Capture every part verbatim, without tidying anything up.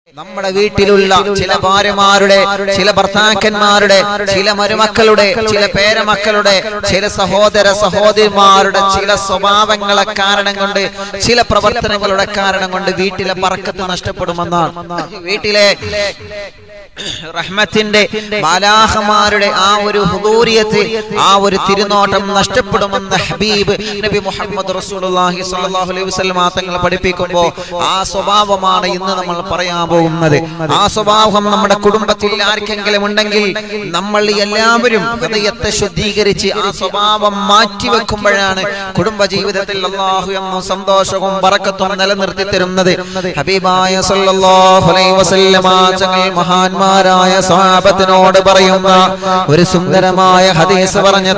നമ്മുടെ വീട്ടിലുള്ള ചില ഭാര്യമാരുടെ, ചില ഭർത്താക്കന്മാരുടെ, ചില മരുമക്കളുടെ, ചില പേരമക്കളുടെ, ചില സഹോദര സഹോദരിമാരുടെ ചില സ്വഭാവങ്ങളെ കാരണം കൊണ്ട്, ചില പ്രവർത്തനങ്ങളുടെ കാരണം കൊണ്ട് വീട്ടിലെ ബർക്കത്ത് നഷ്ടപ്പെടുമെന്നാണ്. വീട്ടിലെ റഹ്മത്തിന്റെ മാലാഖമാരുടെ ആ ഒരു ഹുദൂരിയത്ത്, ആ ഒരു തിരുനോട്ടം നഷ്ടപ്പെടുമെന്ന് ഹബീബ് നബി മുഹമ്മദ് റസൂലുള്ളാഹി സ്വല്ലല്ലാഹു അലൈഹി വസല്ലം തങ്ങൾ പഠിപ്പിക്കുമ്പോൾ ആ സ്വഭാവമാണ് ഇന്ന് നമ്മൾ പറയാൻ പോകുന്നത്. ആ സ്വഭാവം നമ്മുടെ കുടുംബത്തിൽ ആർക്കെങ്കിലും ഉണ്ടെങ്കിൽ നമ്മൾ എല്ലാവരും ഹൃദയത്തെ ശുദ്ധീകരിച്ച് ആ സ്വഭാവം മാറ്റിവെക്കുമ്പോഴാണ് കുടുംബജീവിതത്തിൽ അല്ലാഹു എന്നും സന്തോഷവും ബറക്കത്തും നിലനിർത്തി തരുന്നത്. ഹബീബായ സ്വല്ലല്ലാഹു അലൈഹി വസല്ലം തങ്ങൾ മഹാന്മാരായ സ്വഹാബത്തിനോട് പറയുന്ന ഒരു സുന്ദരമായ ഹദീസ് പറഞ്ഞു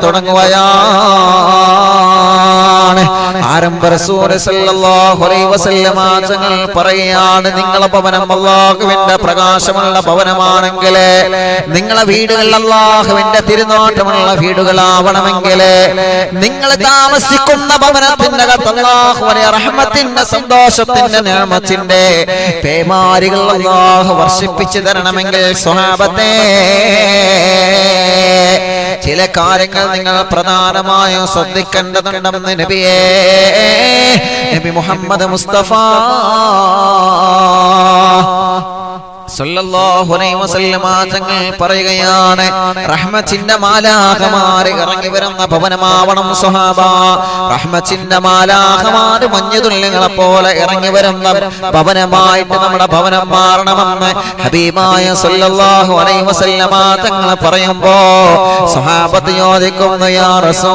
തുടങ്ങുകയാണ്. ആരംഭ റസൂൽ സല്ലല്ലാഹു അലൈഹി വസല്ലം തങ്ങൾ പറയുകയാണ്, നിങ്ങളെ ഭവനം അല്ലാഹുവിന്റെ പ്രകാശമുള്ള ഭവനമാണെങ്കിൽ, നിങ്ങളെ വീടുകൾ അല്ലാഹുവിന്റെ തിരുനോട്ടമുള്ള വീടുകളാവണമെങ്കിൽ, നിങ്ങൾ താമസിക്കുന്ന ഭവനത്തിന്റെ അകത്ത് അല്ലാഹുവിന്റെ റഹ്മത്തിന്റെ സന്തോഷത്തിന്റെ നിഅമത്തിന്റെ പേമാരികൾ അല്ലാഹു വർഷിപ്പിച്ചു തരണമെങ്കിൽ സ്വഹാബത്തെ ചില കാര്യങ്ങൾ നിങ്ങൾ പ്രധാനമായും ശ്രദ്ധിക്കേണ്ടതുണ്ടെന്ന് നബിയേ നബി മുഹമ്മദ് മുസ്തഫ സല്ലല്ലാഹു അലൈഹി വസല്ലം തങ്ങൾ പറയുകയാണ്, റഹ്മത്തിന്റെ മാലാഖമാർ ഇറങ്ങി വരുന്ന ഭവനമാവണം സ്വഹാബ. റഹ്മത്തിന്റെ മാലാഖമാർ മഞ്ഞുതുള്ളികളെ പോലെ ഇറങ്ങി വരുന്ന ഭവനമായിട്ട് നമ്മുടെ ഭവനം മാറണമെന്ന് ഹബീബായ സല്ലല്ലാഹു അലൈഹി വസല്ലം തങ്ങൾ പറയുമ്പോ സ്വഹാബത്ത് ചോദിക്കുന്നു, യാ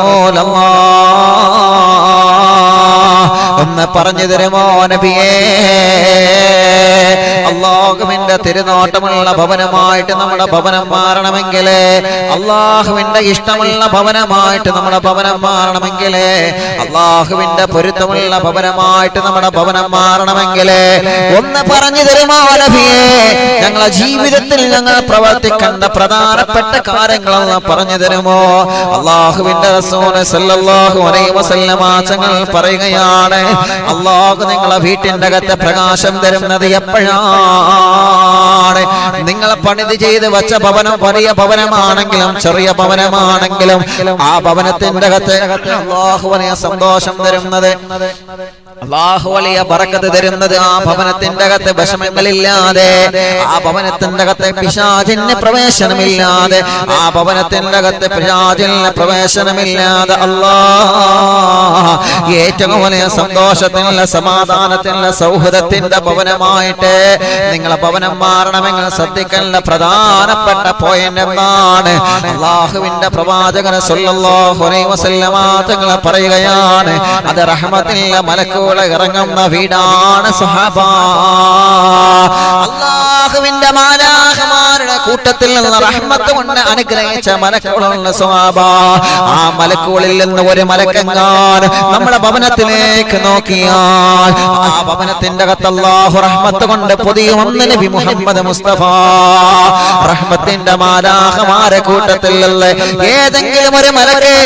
റസൂലല്ലാഹ്, ഒന്ന് പറഞ്ഞു തരുമോ നബിയേ, അല്ലാഹുവിന്റെ തിരുനോട്ടമുള്ള ഭവനമായിട്ട് നമ്മുടെ ഭവനം മാറണമെങ്കിൽ, അല്ലാഹുവിന്റെ ഇഷ്ടമുള്ള ഭവനമായിട്ട് നമ്മുടെ ഭവനം മാറണമെങ്കിൽ, അല്ലാഹുവിന്റെ പൊരുത്തമുള്ള ഭവനമായിട്ട് നമ്മുടെ ഭവനം മാറണമെങ്കിൽ ഒന്ന് പറഞ്ഞു തരുമോ നബിയേ? ഞങ്ങളെ ജീവിതത്തിൽ ഞങ്ങൾ പ്രവർത്തിക്കേണ്ട പ്രധാനപ്പെട്ട കാര്യങ്ങളൊന്ന് പറഞ്ഞു തരുമോ? അല്ലാഹുവിന്റെ റസൂൽ സല്ലല്ലാഹു അലൈഹി വസല്ലം തങ്ങൾ പറയുകയാണ്, അല്ലാഹു നിങ്ങളെ വീട്ടിന്റെ അകത്ത് പ്രകാശം തരുന്നത് എപ്പോഴാണ്? നിങ്ങൾ പണിത് ചെയ്ത് വെച്ച ഭവനം വലിയ ഭവനമാണെങ്കിലും ചെറിയ ഭവനമാണെങ്കിലും ആ ഭവനത്തിന്റെ അകത്ത് അല്ലാഹു വലിയ സന്തോഷം തരുന്നത്, അല്ലാഹു വലിയ ബറക്കത്ത് തരുന്നത് ആ ഭവനത്തിന്റെ അകത്ത് വിഷമങ്ങളില്ലാതെ, ആ ഭവനത്തിന്റെ അകത്ത് പിശാചിന് പ്രവേശനമില്ലാതെ, ആ ഭവനത്തിന്റെ അകത്ത് പിശാചിന് പ്രവേശനമില്ലാതെ അല്ലാഹ് ഏറ്റവും വലിയ സന്തോഷത്തിനുള്ള സമാധാനത്തിനുള്ള സൗഹൃദത്തിന്റെ ഭവനമായിട്ട് നിങ്ങളെ ഭവനം മാറണമെങ്കിൽ ശ്രദ്ധിക്കേണ്ട പ്രധാനപ്പെട്ട പോയിന്റ് എന്നാണ് അല്ലാഹുവിന്റെ പ്രവാചകൻ സല്ലല്ലാഹു അലൈഹി വസല്ലം തങ്ങൾ പറയുകയാണ്, അത് റഹ്മത്തിന്റെ മലക്കുകൾ ഇറങ്ങുന്ന വീടാണ് സ്വഹാബ. അല്ലാഹുവിന്റെ മാലാഖമാരുടെ കൂട്ടത്തിൽ നിന്ന് റഹ്മത്ത് കൊണ്ട് അനുഗ്രഹിച്ച മലക്കുകളുള്ള സ്വഹാബ. ആ മലക്കുകളിൽ നിന്ന് ഒരു മലക്കെങ്ങാൻ നമ്മുടെ ഭവനത്തിലേക്ക് നോക്കിയാൽ ആ ഭവനത്തിന്റെ അകത്ത് അല്ലാഹു റഹ്മത്ത് കൊണ്ട് പൊതിയുമെന്ന് നബി മുഹമ്മദ് മുസ്തഫ. റഹ്മത്തിന്റെ മാലാഖമാരെ കൂട്ടത്തിലുള്ള ഏതെങ്കിലും ഒരു മലക്ക്,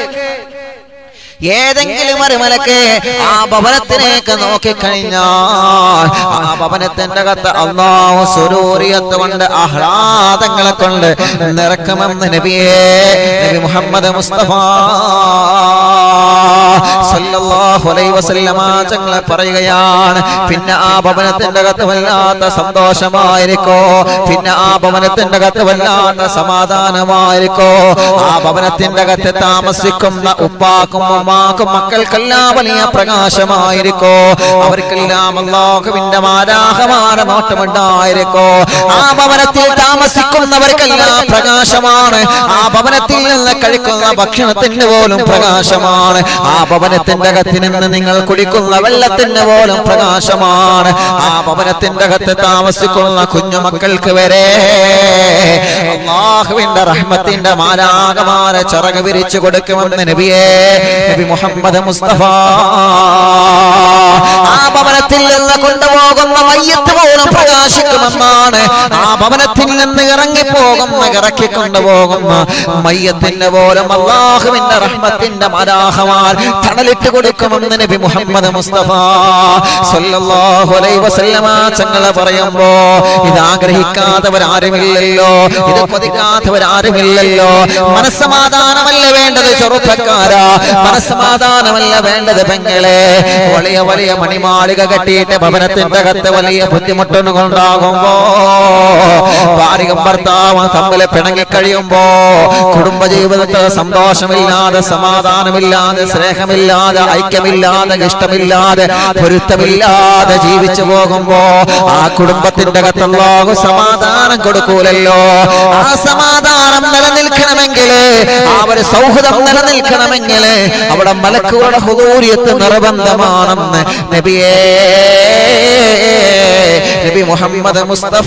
ഏതെങ്കിലും ഒരു മലക്ക് ആ ഭവനത്തിലേക്ക് നോക്കിക്കഴിഞ്ഞാൽ ആ ഭവനത്തിന്റെ അകത്ത് അല്ലാഹു സുരൂരിയത്ത് കൊണ്ട് ആഹ്ലാദങ്ങളെ കൊണ്ട് നിറക്കുമെന്ന് നബിയേ നബി മുഹമ്മദ് മുസ്തഫ സല്ലല്ലാഹു അലൈഹി വസല്ലം തങ്ങൾ പറയുകയാണ്, പിന്നെ ആ ഭവനത്തിന്റെ അകത്ത് വല്ലാത്ത സന്തോഷമായിരിക്കോ, പിന്നെ ആ ഭവനത്തിന്റെ അകത്ത് വല്ലാത്ത സമാധാനമായിരിക്കോ, ആ ഭവനത്തിന്റെ അകത്ത് താമസിക്കുന്ന ഉപ്പാക്കും ഉമ്മാക്കും മക്കൾക്കെല്ലാം വലിയ പ്രകാശമായിരിക്കോ, അവർക്കെല്ലാം അല്ലാഹുവിന്റെ മാലാഖമാരുടെ നോട്ടമുണ്ടായിരിക്കോ, ആ ഭവനത്തിൽ താമസിക്കുന്നവർക്കെല്ലാം പ്രകാശമാണ്, ആ ഭവനത്തിൽ നിന്ന് കഴിക്കുന്ന ഭക്ഷണത്തിന് പോലും പ്രകാശമാണ്, ആ ഭവനത്തിന്റെ അകത്ത് നിന്ന് നിങ്ങൾ കുടിക്കുന്ന വെള്ളത്തിന് പോലും പ്രകാശമാണ്, ആ ഭവനത്തിന്റെ അകത്ത് താമസിക്കുന്ന കുഞ്ഞുമക്കൾക്ക് വരെ അല്ലാഹുവിന്റെ റഹ്മത്തിന്റെ മാലാഖമാരെ ചിറക് വിരിച്ചു കൊടുക്കുമെന്ന് നബിയേ നബി മുഹമ്മദ് മുസ്തഫ ആ ഭവനത്തിൽ നിന്ന് കൊണ്ടുപോകുന്ന മയ്യത്ത് പോലും പ്രകാശിക്കുമെന്നാണ്. ആ ഭവനത്തിൽ നിന്ന് ഇറങ്ങിപ്പോകുന്ന ഇറക്കി കൊണ്ടുപോകുന്ന മയ്യത്തിന്റെ പോലും അല്ലാഹുവിന്റെ റഹ്മത്തിന്റെ മലാഹമാർ തണലിട്ട് കൊടുക്കുമെന്ന് നബി മുഹമ്മദ് മുസ്തഫ സല്ലല്ലാഹു അലൈഹി വസല്ലമ തങ്ങൾ പറയുമ്പോ ഇത് ആഗ്രഹിക്കാത്തവരാരുമില്ലല്ലോ, ഇത് കൊതിക്കാത്തവരാരുമില്ലല്ലോ. മനസ്സമാധാനമല്ല വേണ്ടത് ചെറുപ്പക്കാരാ, മനസ്സമാധാനമല്ല വേണ്ടത് പെങ്ങളെ. വലിയ വലിയ മണിമാളിക കെട്ടിയിട്ട് ഭവനത്തിന്റെ അകത്ത് വലിയ ബുദ്ധിമുട്ടുകളുണ്ടാകുമ്പോ, ഭാര്യയും ഭർത്താവും തമ്മിൽ പിണങ്ങിക്കഴിയുമ്പോ, കുടുംബജീവിതത്തിൽ സന്തോഷമില്ലാതെ, സമാധാനമില്ലാതെ, സ്നേഹമില്ലാതെ, ഐക്യമില്ലാതെ, ഇഷ്ടമില്ലാതെ, പൊരുത്തമില്ലാതെ ജീവിച്ചു പോകുമ്പോ ആ കുടുംബത്തിന്റെ അകത്ത് അല്ലാഹു സമാധാനം കൊടുക്കൂലല്ലോ. ആ സമാധാനം നിലനിൽക്കണമെങ്കിൽ, ആ ഒരു സൗഹൃദം നിലനിൽക്കണമെങ്കിൽ അവിടെ മലക്കുകളുടെ ഹുദൂരിയത്ത് നിർബന്ധമാണെന്ന് നബിയേ നബി മുഹമ്മദ് മുസ്തഫ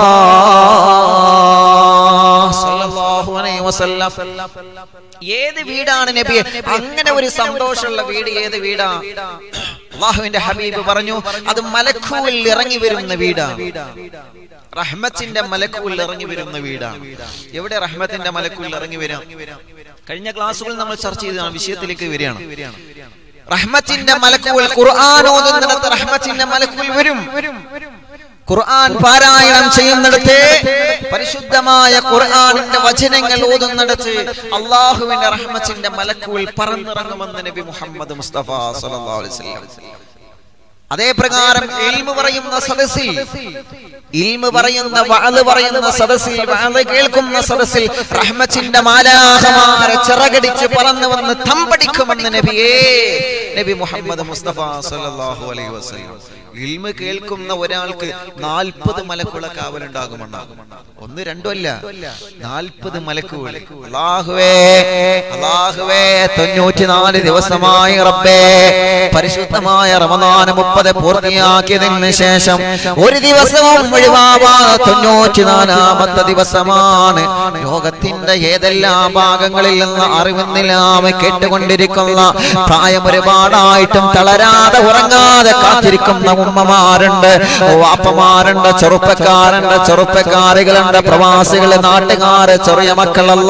സല്ലല്ലാഹു അലൈഹി വസല്ലം. ഏത് വീടാണ് നബിയെ അങ്ങനെ ഒരു സന്തോഷമുള്ള വീട്? ഏത് വീടാ? അല്ലാഹുവിന്റെ ഹബീബ് പറഞ്ഞു, അത് മലക്കുകൾ ഇറങ്ങി വരുന്ന വീടാണ്. റഹ്മത്തിന്റെ മലക്കുകൾ ഇറങ്ങി വരുന്ന വീടാണ്. എവിടെ റഹ്മത്തിന്റെ മലക്കുകൾ ഇറങ്ങി വരാം? കഴിഞ്ഞ ക്ലാസ്സുകളിൽ നമ്മൾ ചർച്ച ചെയ്തതാണ്, വിഷയത്തിലേക്ക് വരികയാണ്. റഹ്മത്തിന്റെ മലക്കുകൾ ഖുർആൻ ഓതുന്നിടത്ത് റഹ്മത്തിന്റെ മലക്കുകൾ വരും. ഖുർആൻ പാരായണം ചെയ്യുന്നിടത്ത്, പരിശുദ്ധമായ ഖുർആനിന്റെ വചനങ്ങൾ ഓതുന്നിടത്ത് അല്ലാഹുവിന്റെ റഹ്മത്തിന്റെ മലക്കുകൾ പറന്നിറങ്ങുമെന്ന് നബി മുഹമ്മദ് മുസ്തഫ സല്ലല്ലാഹു അലൈഹി വസല്ലം. അതേ പ്രകാരം ഇൽമു പറയുന്ന സദസ്സിൽ, ഇൽമു പറയുന്ന വഅദ് പറയുന്ന സദസ്സിൽ, വഅദ് കേൾക്കുന്ന സദസ്സിൽ റഹ്മത്തിന്റെ മാലാഖമാരെ ചിറകടിച്ച് പറന്നു വന്ന് തമ്പടിക്കുമെന്ന് നബിയേ നബി മുഹമ്മദ് മുസ്തഫ സല്ലല്ലാഹു അലൈഹി വസല്ലം. ഇൽമു കേൾക്കുന്ന ഒരാൾക്ക് നാൽപ്പത് മലക്കുകളെ കാവലുണ്ടാകുമെന്നാകും. ഒന്ന് രണ്ടും അല്ല, നാൽപ്പത് മലക്കുകൾ. അല്ലാഹുവേ അല്ലാഹുവേ തൊണ്ണൂറ്റിനാല് ദിവസമായി റബ്ബേ പരിശുദ്ധമായ റമദാൻ മുപ്പത് പൂർത്തിയാക്കിയതിന് ശേഷം ഒരു ദിവസവും ഒഴിവാവാതെ തൊണ്ണൂറ്റിനാലാമത്തെ ദിവസമാണ്. ലോകത്തിന്റെ ഏതെല്ലാം ഭാഗങ്ങളിൽ നിന്ന് അറിവുന്നില്ലാതെ കേട്ടുകൊണ്ടിരിക്കുന്ന, പ്രായം ഒരുപാടായിട്ടും തളരാതെ ഉറങ്ങാതെ കാത്തിരിക്കുന്ന ഉമ്മമാരുണ്ട്, വാപ്പമാരുണ്ട്, ചെറുപ്പക്കാരുണ്ട്, ചെറുപ്പക്കാരികളുണ്ട്, പ്രവാസികള്, നാട്ടുകാര്, ചെറിയ മക്കളല്ല.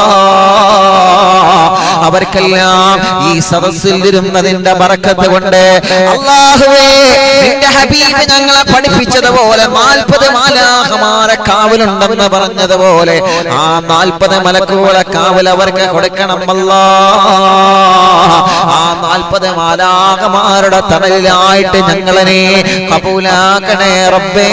അവർക്കെല്ലാം ഈ സദസ്സിൽ ഇരുന്നതിന്റെ ബറക്കത്ത് കൊണ്ട് അല്ലാഹുവേ നിന്റെ ഹബീബ് ഞങ്ങളെ പഠിപ്പിച്ചതുപോലെ നാൽപ്പത് മാലാഖമാരെ കാവലുണ്ടെന്ന് പറഞ്ഞതുപോലെ ആ നാൽപ്പത് മലക്കുകളെ കാവൽ അവർക്ക് കൊടുക്കണം അല്ലാഹ്. ആ നാൽപ്പത് മാലാഖമാരുടെ തണലിലായിട്ട് ഞങ്ങളെ നീ കബൂലാക്കണേ റബ്ബേ.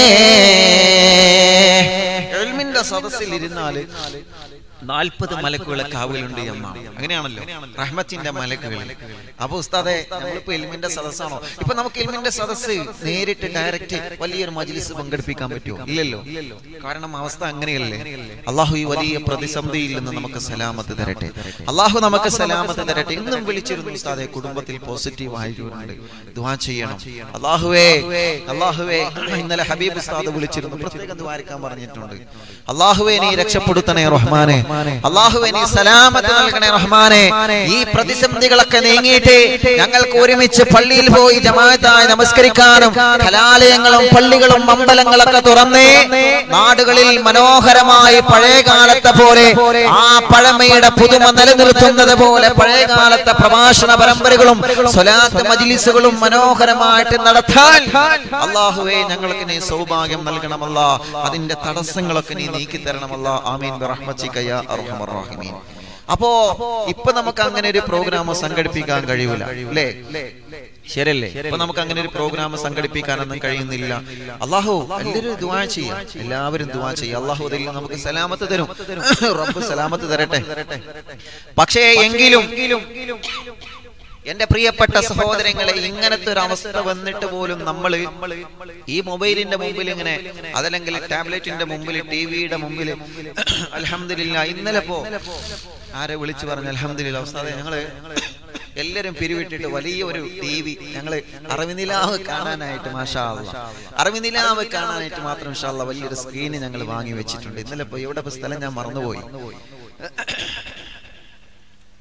ഇൽമിന്റെ സദസ്സിൽ ഇരുന്നാല് നാൽപ്പത് മലക്കുകളെ കാവലുണ്ട് എന്നാണ്. അങ്ങനെയാണല്ലോ റഹ്മത്തിന്റെ മലക്കുകൾ. അപ്പൊ ഉസ്താദെ, നമ്മളിപ്പോ ഇൽമിന്റെ സദസ്സാണോ? ഇപ്പൊ നമുക്ക് ഇൽമിന്റെ സദസ്സ് നേരിട്ട് ഡയറക്റ്റ് വലിയൊരു മജ്ലിസ് പങ്കെടുപ്പിക്കാൻ പറ്റുമോ? ഇല്ലല്ലോ. കാരണം അവസ്ഥ അങ്ങനെയല്ലേ. അള്ളാഹു ഈ വലിയ പ്രതിസന്ധിയിൽ നിന്ന് നമുക്ക് സലാമത്ത് തരട്ടെ. അള്ളാഹു നമുക്ക് സലാമത്ത് തരട്ടെ. ഇന്നും വിളിച്ചിരുന്നു ഉസ്താദെ, കുടുംബത്തിൽ പോസിറ്റീവ് ആയവരുണ്ട്, ദുആ ചെയ്യണം. അള്ളാഹുവേ അള്ളാഹുവേ ഇന്നലെ ഹബീബ് ഉസ്താദ് വിളിച്ചിരുന്നു, പ്രത്യേകം ദുആ പറഞ്ഞിട്ടുണ്ട്. അള്ളാഹുവേ നീ രക്ഷപ്പെടുത്തണേ റഹ്മാനെ, അല്ലാഹുവേ നീ സലാമത്ത് നൽകണേ റഹ്മാനെ. ഈ പ്രതിസന്ധികളൊക്കെ നീങ്ങിയിട്ട് ഞങ്ങൾക്ക് ഒരുമിച്ച് പള്ളിയിൽ പോയി ജമാഅത്തായി നമസ്കരിക്കാനും കലാലയങ്ങളും പള്ളികളും അമ്പലങ്ങളൊക്കെ തുറന്നേ നാടുകളിൽ മനോഹരമായി പഴയകാലത്തെ പോലെ ആ പഴമയുടെ പുതുമ നിലനിർത്തുന്നത് പോലെ പഴയകാലത്തെ പ്രഭാഷണ പരമ്പരകളും സ്വലാത്ത് മജ്ലിസുകളും മനോഹരമായിട്ട് നടത്താൻ അല്ലാഹുവേ ഞങ്ങൾക്ക് നീ സൗഭാഗ്യം നൽകണമല്ല. അതിന്റെ തടസ്സങ്ങളൊക്കെ നീ നീക്കി തരണമല്ല. ആമീൻ ബിറഹ്മതിക യാ അർഹമർ റഹീമീൻ. അപ്പോ ഇപ്പൊ നമുക്ക് അങ്ങനെ ഒരു പ്രോഗ്രാം സംഘടിപ്പിക്കാൻ കഴിയൂല അല്ലേ? ശരിയല്ലേ? ഇപ്പൊ നമുക്ക് അങ്ങനെ ഒരു പ്രോഗ്രാം സംഘടിപ്പിക്കാനൊന്നും കഴിയുന്നില്ല. അല്ലാഹു എല്ലാവരും ദുആ ചെയ്യാം, എല്ലാവരും ദുആ ചെയ്യാം. അല്ലാഹു അതിൽ നമുക്ക് സലാമത്ത് തരും, റബ്ബ് സലാമത്ത് തരട്ടെ. പക്ഷേ എങ്കിലും എന്റെ പ്രിയപ്പെട്ട സഹോദരങ്ങളെ, ഇങ്ങനത്തെ ഒരു അവസ്ഥ വന്നിട്ട് പോലും നമ്മൾ ഈ മൊബൈലിന്റെ മുമ്പിൽ ഇങ്ങനെ, അതല്ലെങ്കിൽ ടാബ്ലറ്റിന്റെ മുമ്പിൽ, ടിവിയുടെ മുമ്പിൽ അൽഹംദുലില്ലാ. ഇന്നലെ പോ ആരെ വിളിച്ചു പറഞ്ഞു അൽഹംദുലില്ലാ ഉസ്താദേ, ഞങ്ങള് എല്ലാരും പിരിവിട്ടിട്ട് വലിയ ഒരു ടി വി ഞങ്ങള് അറിവിനിലാവ് കാണാനായിട്ട് മാഷാ അല്ലാഹ് അറിവിനിലാവ് കാണാനായിട്ട് മാത്രം ഇൻഷാ അല്ലാഹ് വലിയൊരു സ്ക്രീന് ഞങ്ങൾ വാങ്ങി വെച്ചിട്ടുണ്ട്. ഇന്നലെ പോ എവിടെ സ്ഥലം ഞാൻ മറന്നുപോയി.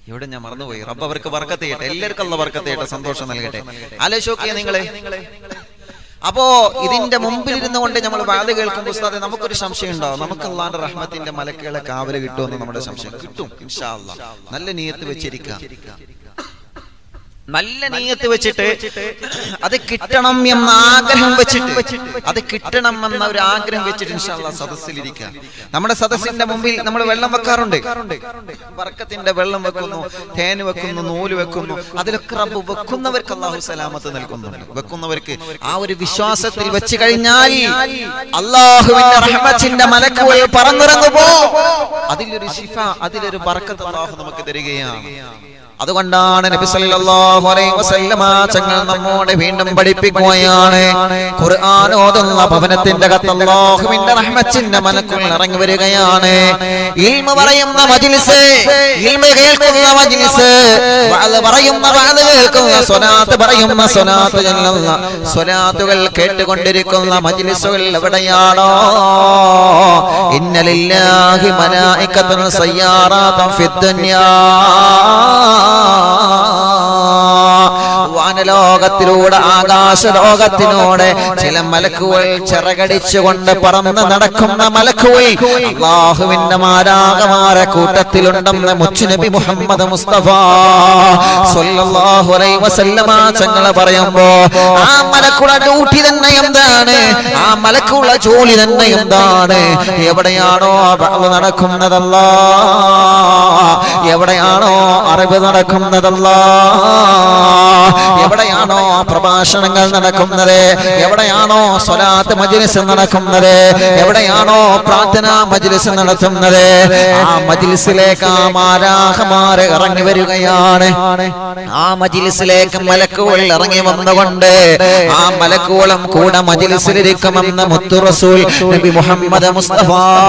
ഇവിടെ ഞാൻ മറന്നുപോയി. റബ്ബ് അവർക്ക് ബർക്കത്ത് ചെയ്യട്ടെ, എല്ലാവർക്കും അല്ലാഹു ബർക്കത്ത് ചെയ്യട്ടെ, സന്തോഷം നൽകട്ടെ. ആലോചിക്കുക നിങ്ങളെ. അപ്പോ ഇതിന്റെ മുമ്പിൽ ഇരുന്നു കൊണ്ട് നമ്മൾ വാദ കേൾക്കുമ്പോൾ ഉസ്താദെ നമുക്കൊരു സംശയം ഉണ്ടാവും, നമുക്ക് അല്ലാഹുവിന്റെ റഹ്മത്തിന്റെ മലക്കുകളെ കാവല് കിട്ടുമെന്ന് നമ്മുടെ സംശയം. കിട്ടും ഇൻഷാ അല്ലാഹ്. നല്ല നിയ്യത്ത് വെച്ചിരിക്കുക, നല്ല നിയ്യത്ത് വെച്ചിട്ട് അത് കിട്ടണം എന്ന ആഗ്രഹം വെച്ചിട്ട് അത് കിട്ടണം എന്ന ഒരു ആഗ്രഹം വെച്ചിട്ട് ഇൻഷാ അല്ലാഹ് സദസ്സിലിരിക്കുക. നമ്മുടെ സദസ്സിന്റെ മുമ്പിൽ നമ്മൾ വെള്ളം വെക്കാറുണ്ട്, ബർക്കത്തിന്റെ വെള്ളം വെക്കുന്നു, തേൻ വെക്കുന്നു, നൂല് വെക്കുന്നു. അതിലൊക്കെ റബ്ബ് വെക്കുന്നവർക്ക് അല്ലാഹു സലാമത്ത് നൽകുന്നുണ്ട്. വെക്കുന്നവർക്ക് ആ ഒരു വിശ്വാസത്തിൽ വെച്ച് കഴിഞ്ഞാൽ അല്ലാഹുവിന്റെ റഹ്മത്തിന്റെ മലക്കുകൾ പറന്നിറങ്ങുമ്പോ അതിലൊരു ശിഫ, അതിലൊരു ബർക്കത്ത് അല്ലാഹു നമുക്ക് തരികയാണ്. അതുകൊണ്ടാണ് നബി സല്ലല്ലാഹു അലൈഹി വസല്ലമ തങ്ങൾ നമ്മോട് വീണ്ടും പഠിപ്പിക്കുകയാണ്, ഖുർആൻ ഓതുന്ന ഭവനത്തിന്റെ അകത്ത് അല്ലാഹുവിന്റെ റഹ്മത്തിന്റെ മലക്കുകൾ ഇറങ്ങി വരികയാണ്. ഇൽമു പറയുന്ന മജ്ലിസ്, ഇൽമു കേൾക്കുന്ന മജ്ലിസ്, വഅദ് പറയുന്ന വഅദ് കേൾക്കുന്ന, സ്വലാത്ത് പറയുന്ന സ്വലാത്ത് ചൊല്ലുന്ന, സ്വലാത്തുകൾ കേട്ടുകൊണ്ടിരിക്കുന്ന മജ്ലിസുകൾ എവിടെയാണോ, ഇന്ന ലില്ലാഹി മലായികത്തുൻ സയ്യാറാത്തുൻ ഫിദ്ദുനിയാ, വാനലോകത്തിലൂടെ ആകാശലോകത്തിലൂടെ ചില മലക്കുകൾ ചിറകടിച്ചുകൊണ്ട് പറന്ന് നടക്കുന്ന മലക്കുകൾ അല്ലാഹുവിന്റെ മാലാഖമാരെ കൂട്ടത്തിലുണ്ടെന്ന് മുത്തുനബി മുഹമ്മദ് മുസ്തഫ സ്വല്ലല്ലാഹു അലൈഹി വസല്ലമ തങ്ങൾ പറയുമ്പോ ആ മലക്കുകളുടെ ഡ്യൂട്ടി തന്നെ എന്താണ്, ആ മലക്കുകളുടെ ജോലി തന്നെ എന്താണ്? എവിടെയാണോ ബഅദ് നടക്കുന്നതല്ലാ, എവിടെയാണോ അറിവ് നടക്കുന്നതല്ലാ, എവിടെയാണോ പ്രഭാഷണങ്ങൾ നടക്കുന്നത്, എവിടെയാണോ സ്വലാത്ത് മജ്ലിസ് നടക്കുന്നത്, എവിടെയാണോ പ്രാർത്ഥനാ മജ്ലിസ് നടത്തുന്നത്, ആ മജ്ലിസിലേക്ക് ആ മാലാഖമാര് ഇറങ്ങി വരികയാണ്. ആ മജ്ലിസിലേക്ക് മലക്കുകൾ ഇറങ്ങി വന്നുകൊണ്ട് ആ മലക്കുകളും കൂടെ മജ്ലിസിലിരിക്കുമെന്ന് മുത്തു റസൂൽ നബി മുഹമ്മദ് മുസ്തഫ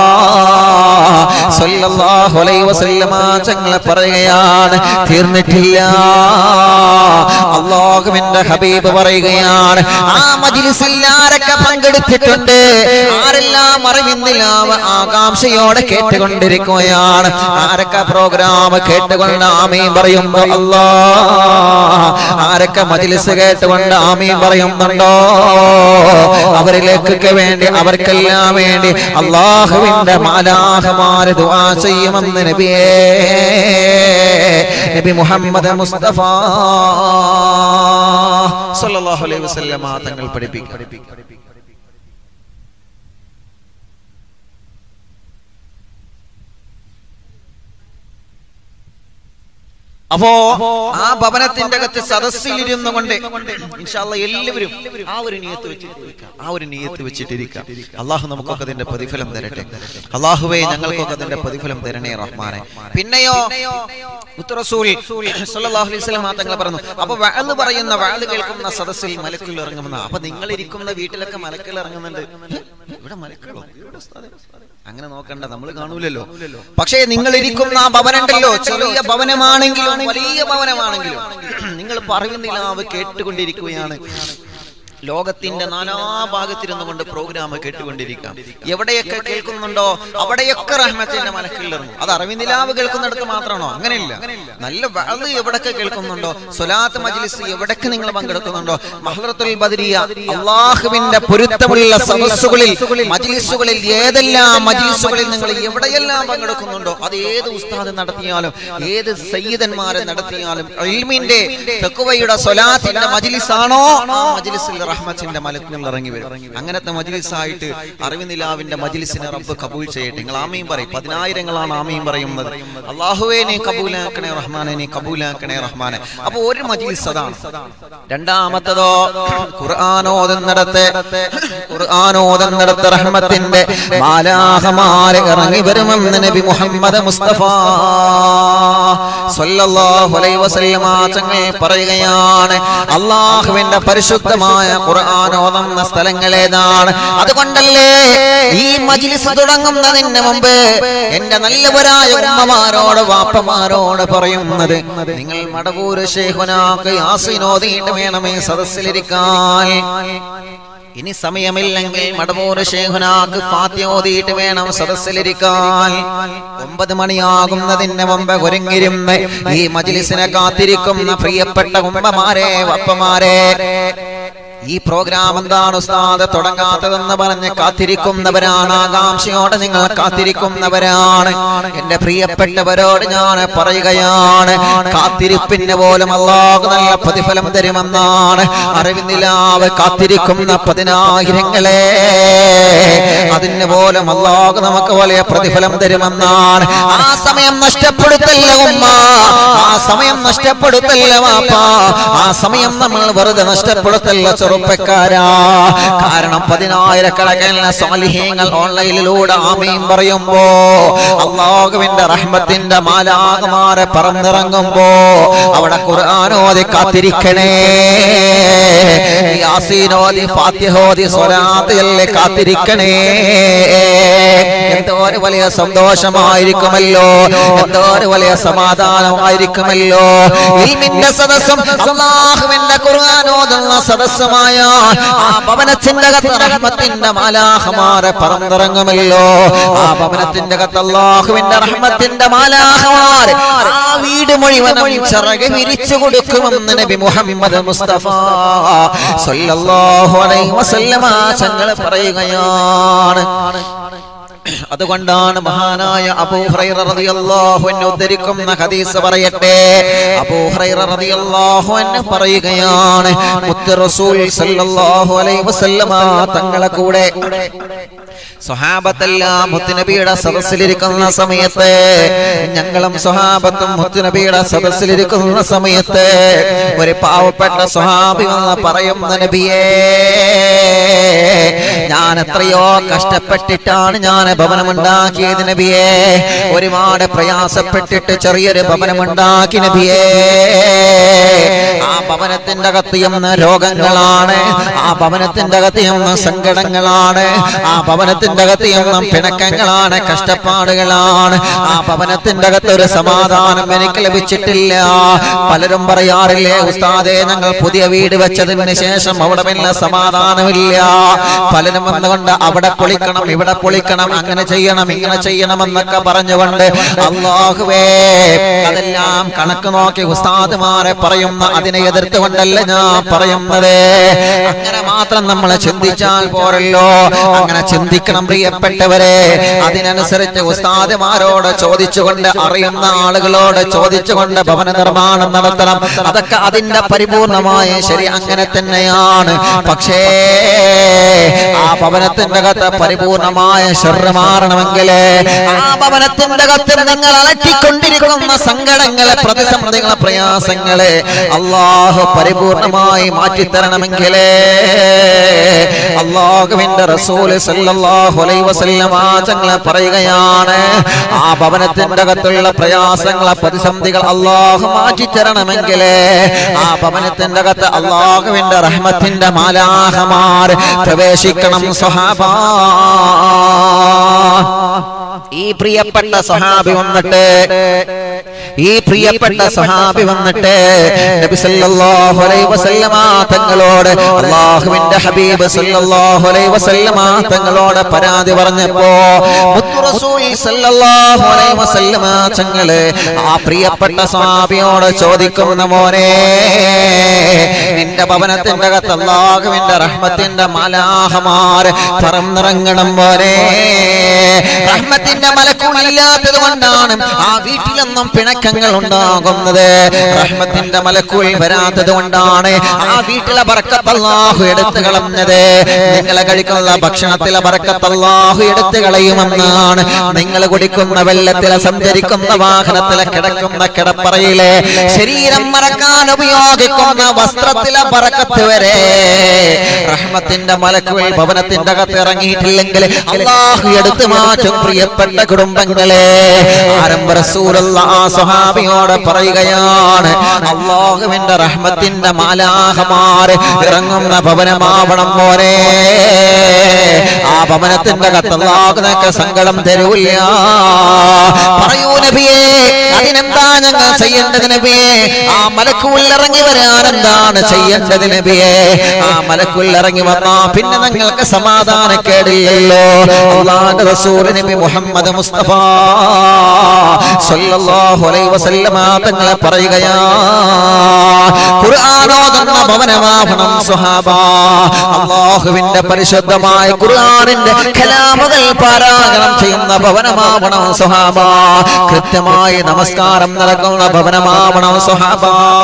സ്വല്ലല്ലാഹു അലൈഹി വസല്ലമ തങ്ങൾ പറയുകയാണ്. തീർന്നിട്ടില്ല, അല്ലാഹുവിന്റെ ഹബീബ് പറയുകയാണ്, ആ മജ്ലിസിൽ ആരൊക്കെ പങ്കെടുത്തിട്ടുണ്ട്, ആരെല്ലാം അറിവിന്നില്ലാവ ആകാംക്ഷയോടെ കേട്ടുകൊണ്ടിരിക്കുകയാണ്, ആരൊക്കെ പ്രോഗ്രാം കേട്ടുകൊണ്ട് ആമീൻ പറയുമ്പോ അല്ലാ, ആരൊക്കെ മജ്ലിസ് കേട്ടുകൊണ്ട് ആമീൻ പറയുന്നുണ്ടോ അവരിലേക്കൊക്കെ വേണ്ടി, അവർക്കെല്ലാം വേണ്ടി അല്ലാഹുവിന്റെ മാലാഖമാര് ദുആ ചെയ്യുമെന്ന് നബിയേ നബി മുഹമ്മദ് മുസ്തഫ സല്ലല്ലാഹു അലൈഹി വസല്ലമ തങ്ങൾ പഠിപ്പിക്കും. അപ്പോ ആ ഭവനത്തിന്റെ അകത്ത് സദസ്സിലിരുന്നു കൊണ്ട് ഇൻഷാ അല്ലാഹ് എല്ലാവരും ആ ഒരു നിയ്യത്ത് വെച്ചിട്ടിരിക്കുക, ആ ഒരു നിയ്യത്ത് വെച്ചിട്ടിരിക്കുക. അല്ലാഹു നമുക്കൊക്കെ അതിന്റെ പ്രതിഫലം തരട്ടെ. അല്ലാഹുവേ ഞങ്ങൾക്കൊക്കെ അതിന്റെ പ്രതിഫലം തരണേ റഹ്മാനെ. പിന്നെയോ മുത്ത് റസൂൽ സ്വല്ലല്ലാഹു അലൈഹി വസല്ലം തങ്ങൾ പറഞ്ഞു, അപ്പൊ വഅദ് പറയുന്ന വഅദ് കേൾക്കുന്ന സദസ്സിൽ മലക്കുകൾ ഇറങ്ങുമെന്ന. അപ്പൊ നിങ്ങൾ ഇരിക്കുന്ന വീട്ടിലൊക്കെ മലക്കുകൾ ഇറങ്ങുന്നുണ്ട്, ഇവിടെ മലക്കുകളോ? അങ്ങനെ നോക്കണ്ട, നമ്മൾ കാണൂലല്ലോ. പക്ഷേ നിങ്ങൾ ഇരിക്കുന്ന ആ ഭവനമുണ്ടല്ലോ, ചെറിയ ഭവനമാണെങ്കിലും വലിയ ഭവനമാണെങ്കിലും നിങ്ങൾ പറയുന്നില്ല, അവ കേട്ടുകൊണ്ടിരിക്കുകയാണ്. ലോകത്തിന്റെ നാനാഭാഗത്തിരുന്നു കൊണ്ട് പ്രോഗ്രാം കേട്ടുകൊണ്ടിരിക്കാം. എവിടെയൊക്കെ കേൾക്കുന്നുണ്ടോ അവിടെയൊക്കെ റഹ്മത്തിന്റെ മലക്കുകൾ ഇറങ്ങും. അത് അറിവിനിലാവ് കേൾക്കുന്നിടത്ത് മാത്രമാണോ? അങ്ങനെയില്ല. നല്ല വഅദ് എവിടൊക്കെ കേൾക്കുന്നുണ്ടോ, സ്വലാത്ത് മജ്ലിസ് എവിടൊക്കെ നിങ്ങൾ പങ്കെടുക്കുന്നുണ്ടോ, മഹ്റത്തുൽ ബദരിയ അല്ലാഹുവിന്റെ പൊരുത്തമുള്ള സദസ്സുകളിൽ മജ്ലിസുകളിൽ, ഏതെല്ലാം മജ്ലിസുകളിൽ നിങ്ങൾ എവിടെയെല്ലാം പങ്കെടുക്കുന്നുണ്ടോ, അത് ഏത് ഉസ്താദ് നടത്തിയാലും ഏത് സയ്യിദന്മാരെ നടത്തിയാലും ഇൽമിന്റെ തഖ്വയുടെ സ്വലാത്തിന്റെ മജ്ലിസാണോ, ആ മജ്ലിസിൽ റഹ്മത്തിന്റെ മലക്കുകൾ ഇറങ്ങി വരും. അങ്ങനത്തെ മജ്ലിസായിട്ട് അറിവിനിലാവിന്റെ മജ്ലിസിനെ റബ്ബ് കബൂൽ ചെയ്യട്ടെ. നിങ്ങൾ ആമീൻ പറയും. പതിനായിരങ്ങളാണ് ആമീൻ പറയുന്നത്. അല്ലാഹുവേ നീ കബൂലാക്കണേ റഹ്മാനെ, നീ കബൂലാക്കണേ റഹ്മാനെ. അപ്പൊ ഒരു മജ്ലിസ് അതാണ്. രണ്ടാമത്തതോ ഖുർആൻ ഓതുന്നിടത്ത്, ഖുർആൻ ഓതുന്നിടത്ത് റഹ്മത്തിന്റെ മാലാഖമാർ ഇറങ്ങി വരുമെന്ന് നബി മുഹമ്മദ് മുസ്തഫ സ്വല്ലല്ലാഹു അലൈഹി വസല്ലമ തങ്ങൾ പറയുകയാണ്. അല്ലാഹുവിന്റെ പരിശുദ്ധമായ ഖുർആൻ ഓതുന്ന സ്ഥലങ്ങൾ ഏതാണ്? അതുകൊണ്ടല്ലേ ഈ മജ്ലിസ് തുടങ്ങുന്നതിന് മുമ്പ് എന്റെ നല്ലവരായ ഉമ്മമാരോട് വാപ്പമാരോട് പറയുന്നത്, നിങ്ങൾ മടവൂര് ശൈഖുനാക്ക് യാസീൻ ഓതിയിട്ട് വേണമേ സദസ്സിലിരിക്കാൻ. ഇനി സമയമില്ലെങ്കിൽ മടവൂർ ശൈഖുനാക്ക് ഫാത്തിഹ ഓതിയിട്ട് വേണം സദസ്സിലിരിക്കാൻ. ഒമ്പത് മണിയാകുന്നതിന് മുമ്പ് ഒരുങ്ങിരുന്ന് ഈ മജ്ലിസിനെ കാത്തിരിക്കുന്ന പ്രിയപ്പെട്ട ഉമ്മമാരെ വപ്പമാരെ, ഈ പ്രോഗ്രാം എന്താണ് ഉസ്താദ് തുടങ്ങാത്തതെന്ന് പറഞ്ഞ് കാത്തിരിക്കുന്നവരാണ്, ആകാംക്ഷയോടെ നിങ്ങൾ കാത്തിരിക്കുന്നവരാണ്. എന്റെ പ്രിയപ്പെട്ടവരോട് ഞാൻ പറയുകയാണ്, കാത്തിരിപ്പിന് പോലും അല്ലാഹു നല്ല പ്രതിഫലം തരുമെന്നാണ്. അറിവിനിലാവ് കാത്തിരിക്കുന്ന പതിനായിരങ്ങളെ, അതിന് പോലും അല്ലാഹു നമുക്ക് വലിയ പ്രതിഫലം തരുമെന്നാണ്. ആ സമയം നഷ്ടപ്പെടുത്തല്ല ഉമ്മ, ആ സമയം നഷ്ടപ്പെടുത്തല്ല വാപ്പ, ആ സമയം നമ്മൾ വെറുതെ നഷ്ടപ്പെടുത്തല്ല ചെറുപ്പക്കാരാ. കാരണം പതിനായിരക്കണക്കിന് സ്വാലിഹീങ്ങൾ ഓൺലൈനിലൂടെ ആമീൻ പറയുമ്പോ, അല്ലാഹുവിന്റെ റഹ്മത്തിന്റെ മാലാഖമാരെ പറന്നിറങ്ങുമ്പോ അവിടെ ഖുർആൻ ഓതി കാത്തിരിക്കണേ, യാസീൻ ഓതി ഫാത്തിഹ ഓതി സ്വലാത്ത് ചൊല്ലി കാത്തിരിക്കണേ. എന്തോ ഒരു വലിയ സന്തോഷമായിരിക്കുമല്ലോ, എന്തോ ഒരു വലിയ സമാധാനമായിരിക്കുമല്ലോ. ഇൽമിന്റെ സദസ്സും അല്ലാഹുവിന്റെ ഖുർആൻ ഓതുന്ന സദസ്സുമായ ആ ഭവനത്തിന്റെ അകത്ത് റഹ്മത്തിന്റെ മാലാഖമാരെ പറന്നിറങ്ങുമല്ലോ. ആ ഭവനത്തിന്റെ അകത്ത് അല്ലാഹുവിന്റെ റഹ്മത്തിന്റെ മാലാഖമാർ ആ വീട് മുഴുവനും ചിറക് വിരിച്ചു കൊടുക്കുമെന്ന് നബി മുഹമ്മദ് മുസ്തഫ സല്ലല്ലാഹു അലൈഹി വസല്ലമ തങ്ങൾ പറയുകയാണ്. അതുകൊണ്ടാണ് മഹാനായ അബൂ ഹുറൈറ റളിയല്ലാഹു അൻഹു ഉദ്ധരിക്കുന്ന ഹദീസ് പറയട്ടെ. അബൂ ഹുറൈറ റളിയല്ലാഹു അൻഹു പറയുകയാണ്, മുത്ത് റസൂൽ സല്ലല്ലാഹു അലൈഹി വസല്ലമ തങ്ങളെ കൂടെ സ്വഹാബത്തെല്ലാം മുത്തുനബിയുടെ സദസ്സിലിരിക്കുന്ന സമയത്ത്, ഞങ്ങളും സ്വഹാബത്തും മുത്തുനബിയുടെ സദസ്സിലിരിക്കുന്ന സമയത്ത് ഒരു പാവപ്പെട്ട സ്വഹാബി വന്ന് പറയുന്ന, നബിയേ, ഞാൻ എത്രയോ കഷ്ടപ്പെട്ടിട്ടാണ് ഞാൻ ഭവനമുണ്ടാക്കിയത് നബിയേ, ഒരുപാട് പ്രയാസപ്പെട്ടിട്ട് ചെറിയൊരു ഭവനമുണ്ടാക്കി നബിയേ. ആ ഭവനത്തിന്റെ അകത്ത് എന്ന രോഗങ്ങളാണ്, ആ ഭവനത്തിന്റെ അകത്ത് എന്ന സങ്കടങ്ങളാണ്, ആ ഭവനത്തിന്റെ അകത്ത് എന്ന പിണക്കങ്ങളാണ്, കഷ്ടപ്പാടുകളാണ്. ആ ഭവനത്തിന്റെ അകത്ത് ഒരു സമാധാനം എനിക്ക് ലഭിച്ചിട്ടില്ല. പലരും പറയാറില്ലേ, ഉസ്താദേ, ഞങ്ങൾ പുതിയ വീട് വെച്ചതിന് ശേഷം അവിടെ പിന്നെ സമാധാനമില്ല. പലരും വന്നുകൊണ്ട് അവിടെ പൊളിക്കണം, ഇവിടെ പൊളിക്കണം, അങ്ങനെ ചെയ്യണം, ഇങ്ങനെ ചെയ്യണം എന്നൊക്കെ പറഞ്ഞുകൊണ്ട്, അല്ലാഹുവേ, അതെല്ലാം കണക്ക് നോക്കി ഉസ്താദുമാരെ പറയുന്ന അതിനെ എതിർത്തുകൊണ്ടല്ല ഞാൻ പറയുന്നത്. അങ്ങനെ മാത്രം നമ്മൾ ചിന്തിച്ചാൽ പോരല്ലോ, അങ്ങനെ ചിന്തിക്കണം പ്രിയപ്പെട്ടവരെ. അതിനനുസരിച്ച് ഉസ്താദുമാരോട് ചോദിച്ചുകൊണ്ട്, അറിയുന്ന ആളുകളോട് ചോദിച്ചുകൊണ്ട് ഭവന നിർമ്മാണം നടത്തണം. അതൊക്കെ അതിന്റെ പരിപൂർണമായ ശരി അങ്ങനെ തന്നെയാണ്. പക്ഷേ ആ ഭവനത്തിന്റെ അകത്ത് പരിപൂർണമായ ശർറ് മാറണമെങ്കിൽ, ആ ഭവനത്തിന്റെ അകത്ത് നിങ്ങൾ അലട്ടിക്കൊണ്ടിരിക്കുന്ന സങ്കടങ്ങളെ, പ്രതിസന്ധികളെ, പ്രയാസങ്ങളെ അല്ലാഹു പരിപൂർണമായി മാറ്റിത്തരണമെങ്കിൽ, അല്ലാഹുവിന്റെ റസൂൽ സല്ലല്ലാഹു അലൈഹി വസല്ലമ തങ്ങൾ പറയുകയാണ്, ആ ഭവനത്തിന്റെ അകത്തുള്ള പ്രയാസങ്ങളെ, പ്രതിസന്ധികൾ അല്ലാഹു മാറ്റിത്തരണമെങ്കിൽ ആ ഭവനത്തിന്റെ അകത്ത് അല്ലാഹുവിന്റെ റഹ്മത്തിന്റെ മാലാഖമാർ പ്രവേശിക്കണം. സ്വഹാബാ, ഈ പ്രിയപ്പെട്ട സ്വഹാബി വന്നിട്ട് ഈ പ്രിയപ്പെട്ട സ്വഹാബി വന്നിട്ട് നബി സല്ലല്ലാഹു അലൈഹി വസല്ലമ തങ്ങളോട്, അല്ലാഹുവിന്റെ ഹബീബ് സല്ലല്ലാഹു അലൈഹി വസല്ലമ തങ്ങളോട് പരാതി പറഞ്ഞപ്പോ, മുത്ത് റസൂൽ സല്ലല്ലാഹു അലൈഹി വസല്ലമ തങ്ങളെ ആ പ്രിയപ്പെട്ട സ്വഹാബിയോട് ചോദിക്കുന്ന, മോനെ, നിന്റെ ഭവനത്തിന്റെ അകത്ത് അല്ലാഹുവിന്റെ റഹ്മത്തിന്റെ മാലാഖമാർ പറന്നിറങ്ങണം മോനെ. റഹ്മത്തിന്റെ മലക്കുകളില്ലാത്തത് കൊണ്ടാണ് ആ വീട്ടിലൊന്നും പിണക്കങ്ങൾ ഉണ്ടാകുന്നത്. റഹ്മത്തിന്റെ മലക്കുകൾ വരാത്തത് കൊണ്ടാണ് ആ വീട്ടിലെ ബർക്കത്ത് അല്ലാഹു എടുത്തു കളഞ്ഞത്. നിങ്ങളെ കഴിക്കുന്ന ഭക്ഷണത്തിലെ ബർക്കത്ത് അല്ലാഹു എടുത്തു കളയുമെന്നാണ്. നിങ്ങൾ കുടിക്കുന്ന വെള്ളത്തിലെ, സഞ്ചരിക്കുന്ന വാഹനത്തിലെ, കിടക്കുന്ന കിടപ്പറയിലെ, ശരീരം മറക്കാൻ ഉപയോഗിക്കുന്ന വസ്ത്രത്തിലെ ബർക്കത്ത് വരെ റഹ്മത്തിന്റെ മലക്കുകൾ ഭവനത്തിന്റെ അകത്ത് ഇറങ്ങിയിട്ടില്ലെങ്കിൽ അല്ലാഹു എടുത്തു മാറ്റും. പ്രിയപ്പെട്ട കുടുംബങ്ങളെ, ആരംഭ റസൂലുള്ളാഹി സ്വഹാബിയോട് പറയുകയാണ്, അല്ലാഹുവിന്റെ റഹ്മത്തിന്റെ മാലാഖമാർ ഇറങ്ങുന്ന ഭവനമാവണം മോനെ. ആ ഭവനത്തിന്റെ അകത്ത് അല്ലാഹു നിനക്ക് സങ്കടം തരൂല്ല. പറയൂ നബിയേ, അതിനെന്താ ഞങ്ങൾ ചെയ്യേണ്ടത് നബിയേ? ആ മലക്കുൽ ഇറങ്ങി വരാൻ എന്താണ് ചെയ്യേണ്ടത് നബിയേ? ആ മലക്കുൽ ഇറങ്ങി വന്നാ പിന്നെ നിങ്ങൾക്ക് സമാധാനക്കേടില്ലല്ലോ. അല്ലാഹുവിന്റെ റസൂൽ നബി മുഹമ്മദ് മുസ്തഫ സല്ലല്ലാഹു അലൈഹി വസല്ലമ തങ്ങളെ പറയുകയാ, ഖുർആൻ ഓതുന്ന ഭവനമാവണം സ്വഹാബ. അല്ലാഹുവിന്റെ പരിശുദ്ധമായ ഖുർആനിന്റെ കലാമുകൾ പാരായണം ചെയ്യുന്ന ഭവനമാവണം സ്വഹാബ. കൃത്യമായി നമസ്കാരം നടക്കുന്ന ഭവനമാവണം സ്വഹാബ.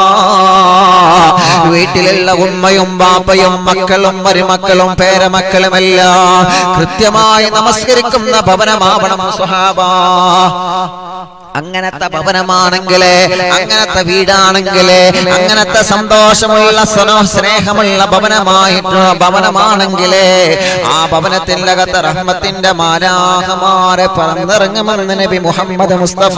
വീട്ടിലുള്ള ഉമ്മയും ബാപ്പയും മക്കളും മരുമക്കളും പേരമക്കളുമെല്ലാം കൃത്യമായി നമസ്കരിക്കുന്ന ഭവനമാവണം സ്വഹാബ. അങ്ങനത്തെ ഭവനമാണെങ്കിലേ, അങ്ങനത്തെ വീടാണെങ്കിലേ, അങ്ങനത്തെ സന്തോഷമുള്ള സ്നേഹമുള്ള ഭവനമായിട്ടുള്ള ഭവനമാണെങ്കിലേ ആ ഭവനത്തിന്റെ അകത്ത് റഹ്മത്തിന്റെ മാലാഖമാരെ പറന്നിറങ്ങുമെന്ന് നബി മുഹമ്മദ് മുസ്തഫ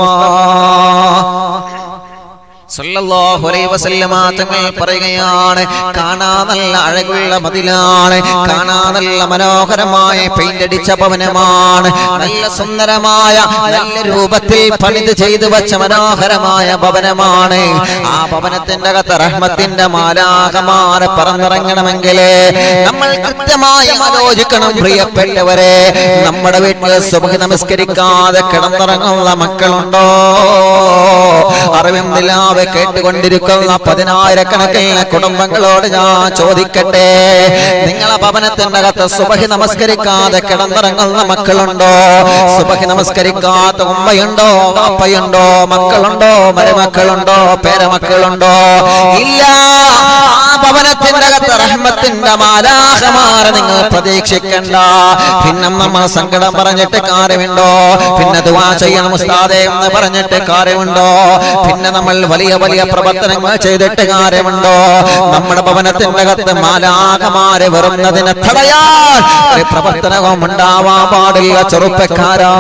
സല്ലല്ലാഹു അലൈഹി വസല്ലമ തങ്ങൾ പറയുകയാണ്, കാണാൻ നല്ല അഴകുള്ള മതിലാണ്, കാണാൻ നല്ല മനോഹരമായ പെയിന്റ് അടിച്ച ഭവനമാണ്, നല്ല സുന്ദരമായ നല്ല രൂപത്തിൽ പണിത് ചെയ്തു വെച്ച മനോഹരമായ ഭവനമാണ്. ആ ഭവനത്തിന്റെ അകത്ത് റഹ്മത്തിന്റെ മാലാഖമാരെ പറന്നിറങ്ങണമെങ്കിൽ നമ്മൾ കൃത്യമായി ആലോചിക്കണം പ്രിയപ്പെട്ടവരെ. നമ്മുടെ വീട്ടിൽ സുബ്ഹ് നമസ്കരിക്കാതെ കിടന്നിറങ്ങുന്ന മക്കളുണ്ടോ? അറിവിന്ദിലാവെ കേട്ടുകൊണ്ടിരിക്കുന്ന പതിനായിരക്കണക്കിന് കുടുംബങ്ങളോട് ഞാൻ ചോദിക്കട്ടെ, നിങ്ങളെ ഭവനത്തിന്റെ അകത്ത് സുബ്ഹ് നമസ്കരിക്കാതെ കിടന്നിറങ്ങുന്ന മക്കളുണ്ടോ? സുബ്ഹ് നമസ്കരിക്കാത്ത ഉമ്മയുണ്ടോ, വാപ്പയുണ്ടോ, മക്കളുണ്ടോ, മരുമക്കളുണ്ടോ, പേരമക്കളുണ്ടോ? ഇല്ല. ആ ഭവനത്തിന്റെ അകത്ത് റഹ്മത്തിന്റെ മാലാഖമാരെ നിങ്ങൾ പ്രതീക്ഷിക്കണ്ട. പിന്നെ നമ്മൾ സങ്കടം പറഞ്ഞിട്ട് കാര്യമുണ്ടോ? പിന്നെ ദുആ ചെയ്യണം ഉസ്താദേ എന്ന് പറഞ്ഞിട്ട് കാര്യമുണ്ടോ? പിന്നെ നമ്മൾ വലിയ വലിയ പ്രവർത്തനങ്ങൾ ചെയ്തിട്ട് കാര്യമുണ്ടോ? നമ്മുടെ ഭവനത്തിന്റെ അകത്ത് മാലാഖമാരെ വരുന്നതിനെ തടയാൻ ഒരു പ്രവർത്തനവും ഉണ്ടാവാൻ പാടില്ല. ചെറുപ്പക്കാരാ,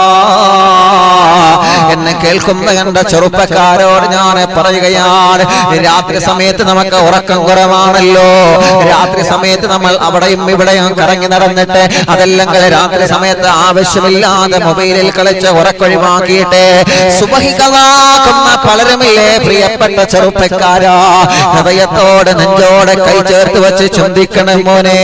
എന്നെ കേൾക്കുന്ന എന്റെ ചെറുപ്പക്കാരോട് ഞാൻ പറയുകയാണ്, രാത്രി സമയത്ത് നമുക്ക് ഉറക്കം കുറവാണല്ലോ. രാത്രി സമയത്ത് നമ്മൾ അവിടെയും ഇവിടെയും കറങ്ങി നടന്നിട്ട് അതല്ലെങ്കിൽ രാത്രി സമയത്ത് ആവശ്യമില്ലാതെ മൊബൈലിൽ കളിച്ച് ഉറക്കൊഴിവാക്കിയിട്ട് സുബ്ഹി കളാക്കുന്ന പലരുമില്ലേ പ്രിയപ്പെട്ട ചെറുപ്പക്കാരാ? ഹൃദയത്തോടെ നെഞ്ചോടെ കൈ ചേർത്ത് വെച്ച് ചിന്തിക്കണം മോനെ,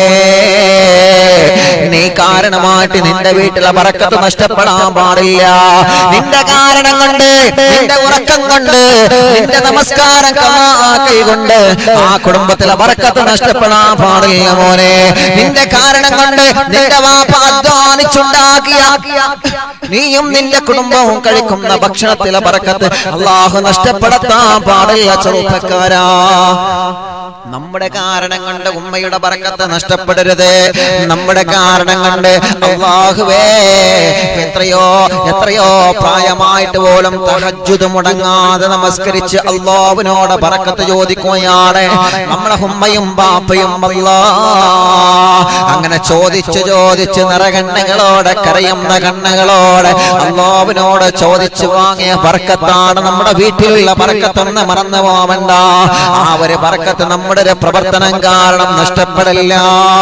നീ കാരണമായിട്ട് നിന്റെ വീട്ടിലെ ബറക്കത്ത് നഷ്ടപ്പെടാൻ പാടില്ല. നിന്റെ കാരണം കൊണ്ട്, നിന്റെ ഉറക്കം കൊണ്ട്, നിന്റെ നമസ്കാരം കമാക്കൽ കൊണ്ട് ആ കുടുംബത്തിലെ ബറക്കത്ത് നഷ്ടപ്പെടാൻ പാടില്ല മോനെ. നിന്റെ കാരണം കൊണ്ട് നിന്റെ വാപ്പ അധ്വാനിച്ചുണ്ടാക്കിയ നീയും നിന്റെ കുടുംബവും കഴിക്കുന്ന ഭക്ഷണത്തിലെ ബറക്കത്ത് അല്ലാഹു നഷ്ടപ്പെടുത്താൻ പാടില്ല ചെറുപ്പക്കാരാ. നമ്മുടെ കാരണം കൊണ്ട് ഉമ്മയുടെ ബറക്കത്ത് നഷ്ടപ്പെടരുത്. നമ്മുടെ കാരണം കൊണ്ട് അല്ലാഹുവേ എത്രയോ എത്രയോ പ്രായമായിട്ട് പോലും തഹജ്ജുദ് മുടങ്ങാതെ നമസ്കരിച്ച് അല്ലാഹുവിനോട് ബറക്കത്ത് ചോദിക്കുകയാണ് നമ്മളെ ഉമ്മയും ബാപ്പയും. അല്ലാഹ് അങ്ങനെ ചോദിച്ച് ചോദിച്ച് നിറകണ്ണുകളോടെ കരയുന്ന കണ്ണുകളോടെ അല്ലാഹുവിനോട് ചോദിച്ചു വാങ്ങിയ ബറക്കത്താണ് നമ്മുടെ വീട്ടിലുള്ള ബറക്കത്തെന്ന് മറന്നു പോവണ്ട. ആ ഒരു ബറക്കത്ത് നമ്മുടെ ഒരു പ്രവർത്തനം കാരണം നഷ്ടപ്പെടില്ല.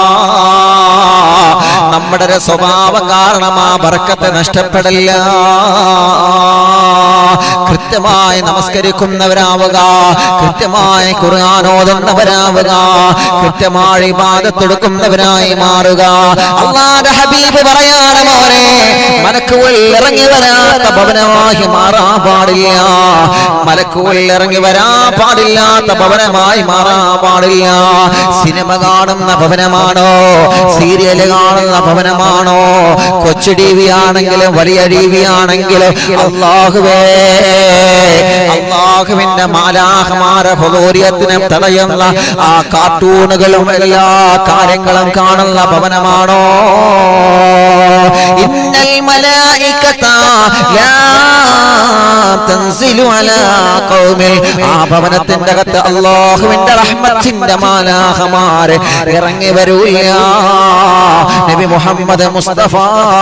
നമ്മുടെ ഒരു സ്വഭാവം കാരണം ആ ബറക്കത്ത് നഷ്ടപ്പെടില്ല. കൃത്യമായി നമസ്കരിക്കുന്നവരാവുക, കൃത്യമായി ഖുർആൻ ഓതുന്നവരാവുക, കൃത്യമായി ഇബാദത്ത് എടുക്കുന്നവരായി മാറുക. അല്ലാഹുവിന്റെ ഹബീബ് പറയാണ് മോനെ, മലക്കുകൾ ഇറങ്ങി വരാത്ത ഭവനമായി മാറാൻ പാടില്ല. മലക്കുകൾ ഇറങ്ങി വരാൻ പാടില്ലാത്ത ഭവനമായി മാറാൻ പാടില്ല. സിനിമ കാണുന്ന ഭവനമാണോ, സീരിയൽ കാണുന്ന ഭവനമാണോ, കൊച്ചു ടി വി ആണെങ്കിലും വലിയ ടി വി ആണെങ്കിലും അല്ലാഹുവേ അല്ലാഹുവിന്റെ മാലാഖമാരെ ഹുദൂരിയത്തിനെ തടയുന്ന ആ കാർട്ടൂണുകളും എല്ലാ കാര്യങ്ങളും കാണുന്ന ഭവനമാണോ? ഇന്നൽ മലായികത ലാ തൻസിലു അലാ ഖൗമിൽ, ആ ഭവനത്തിന്റെ അകത്ത് അല്ലാഹുവിന്റെ റഹ്മത്തിന്റെ മാലാഖമാരെ ഇറങ്ങി വരൂല്ല. നബി മുഹമ്മദ് മുസ്തഫ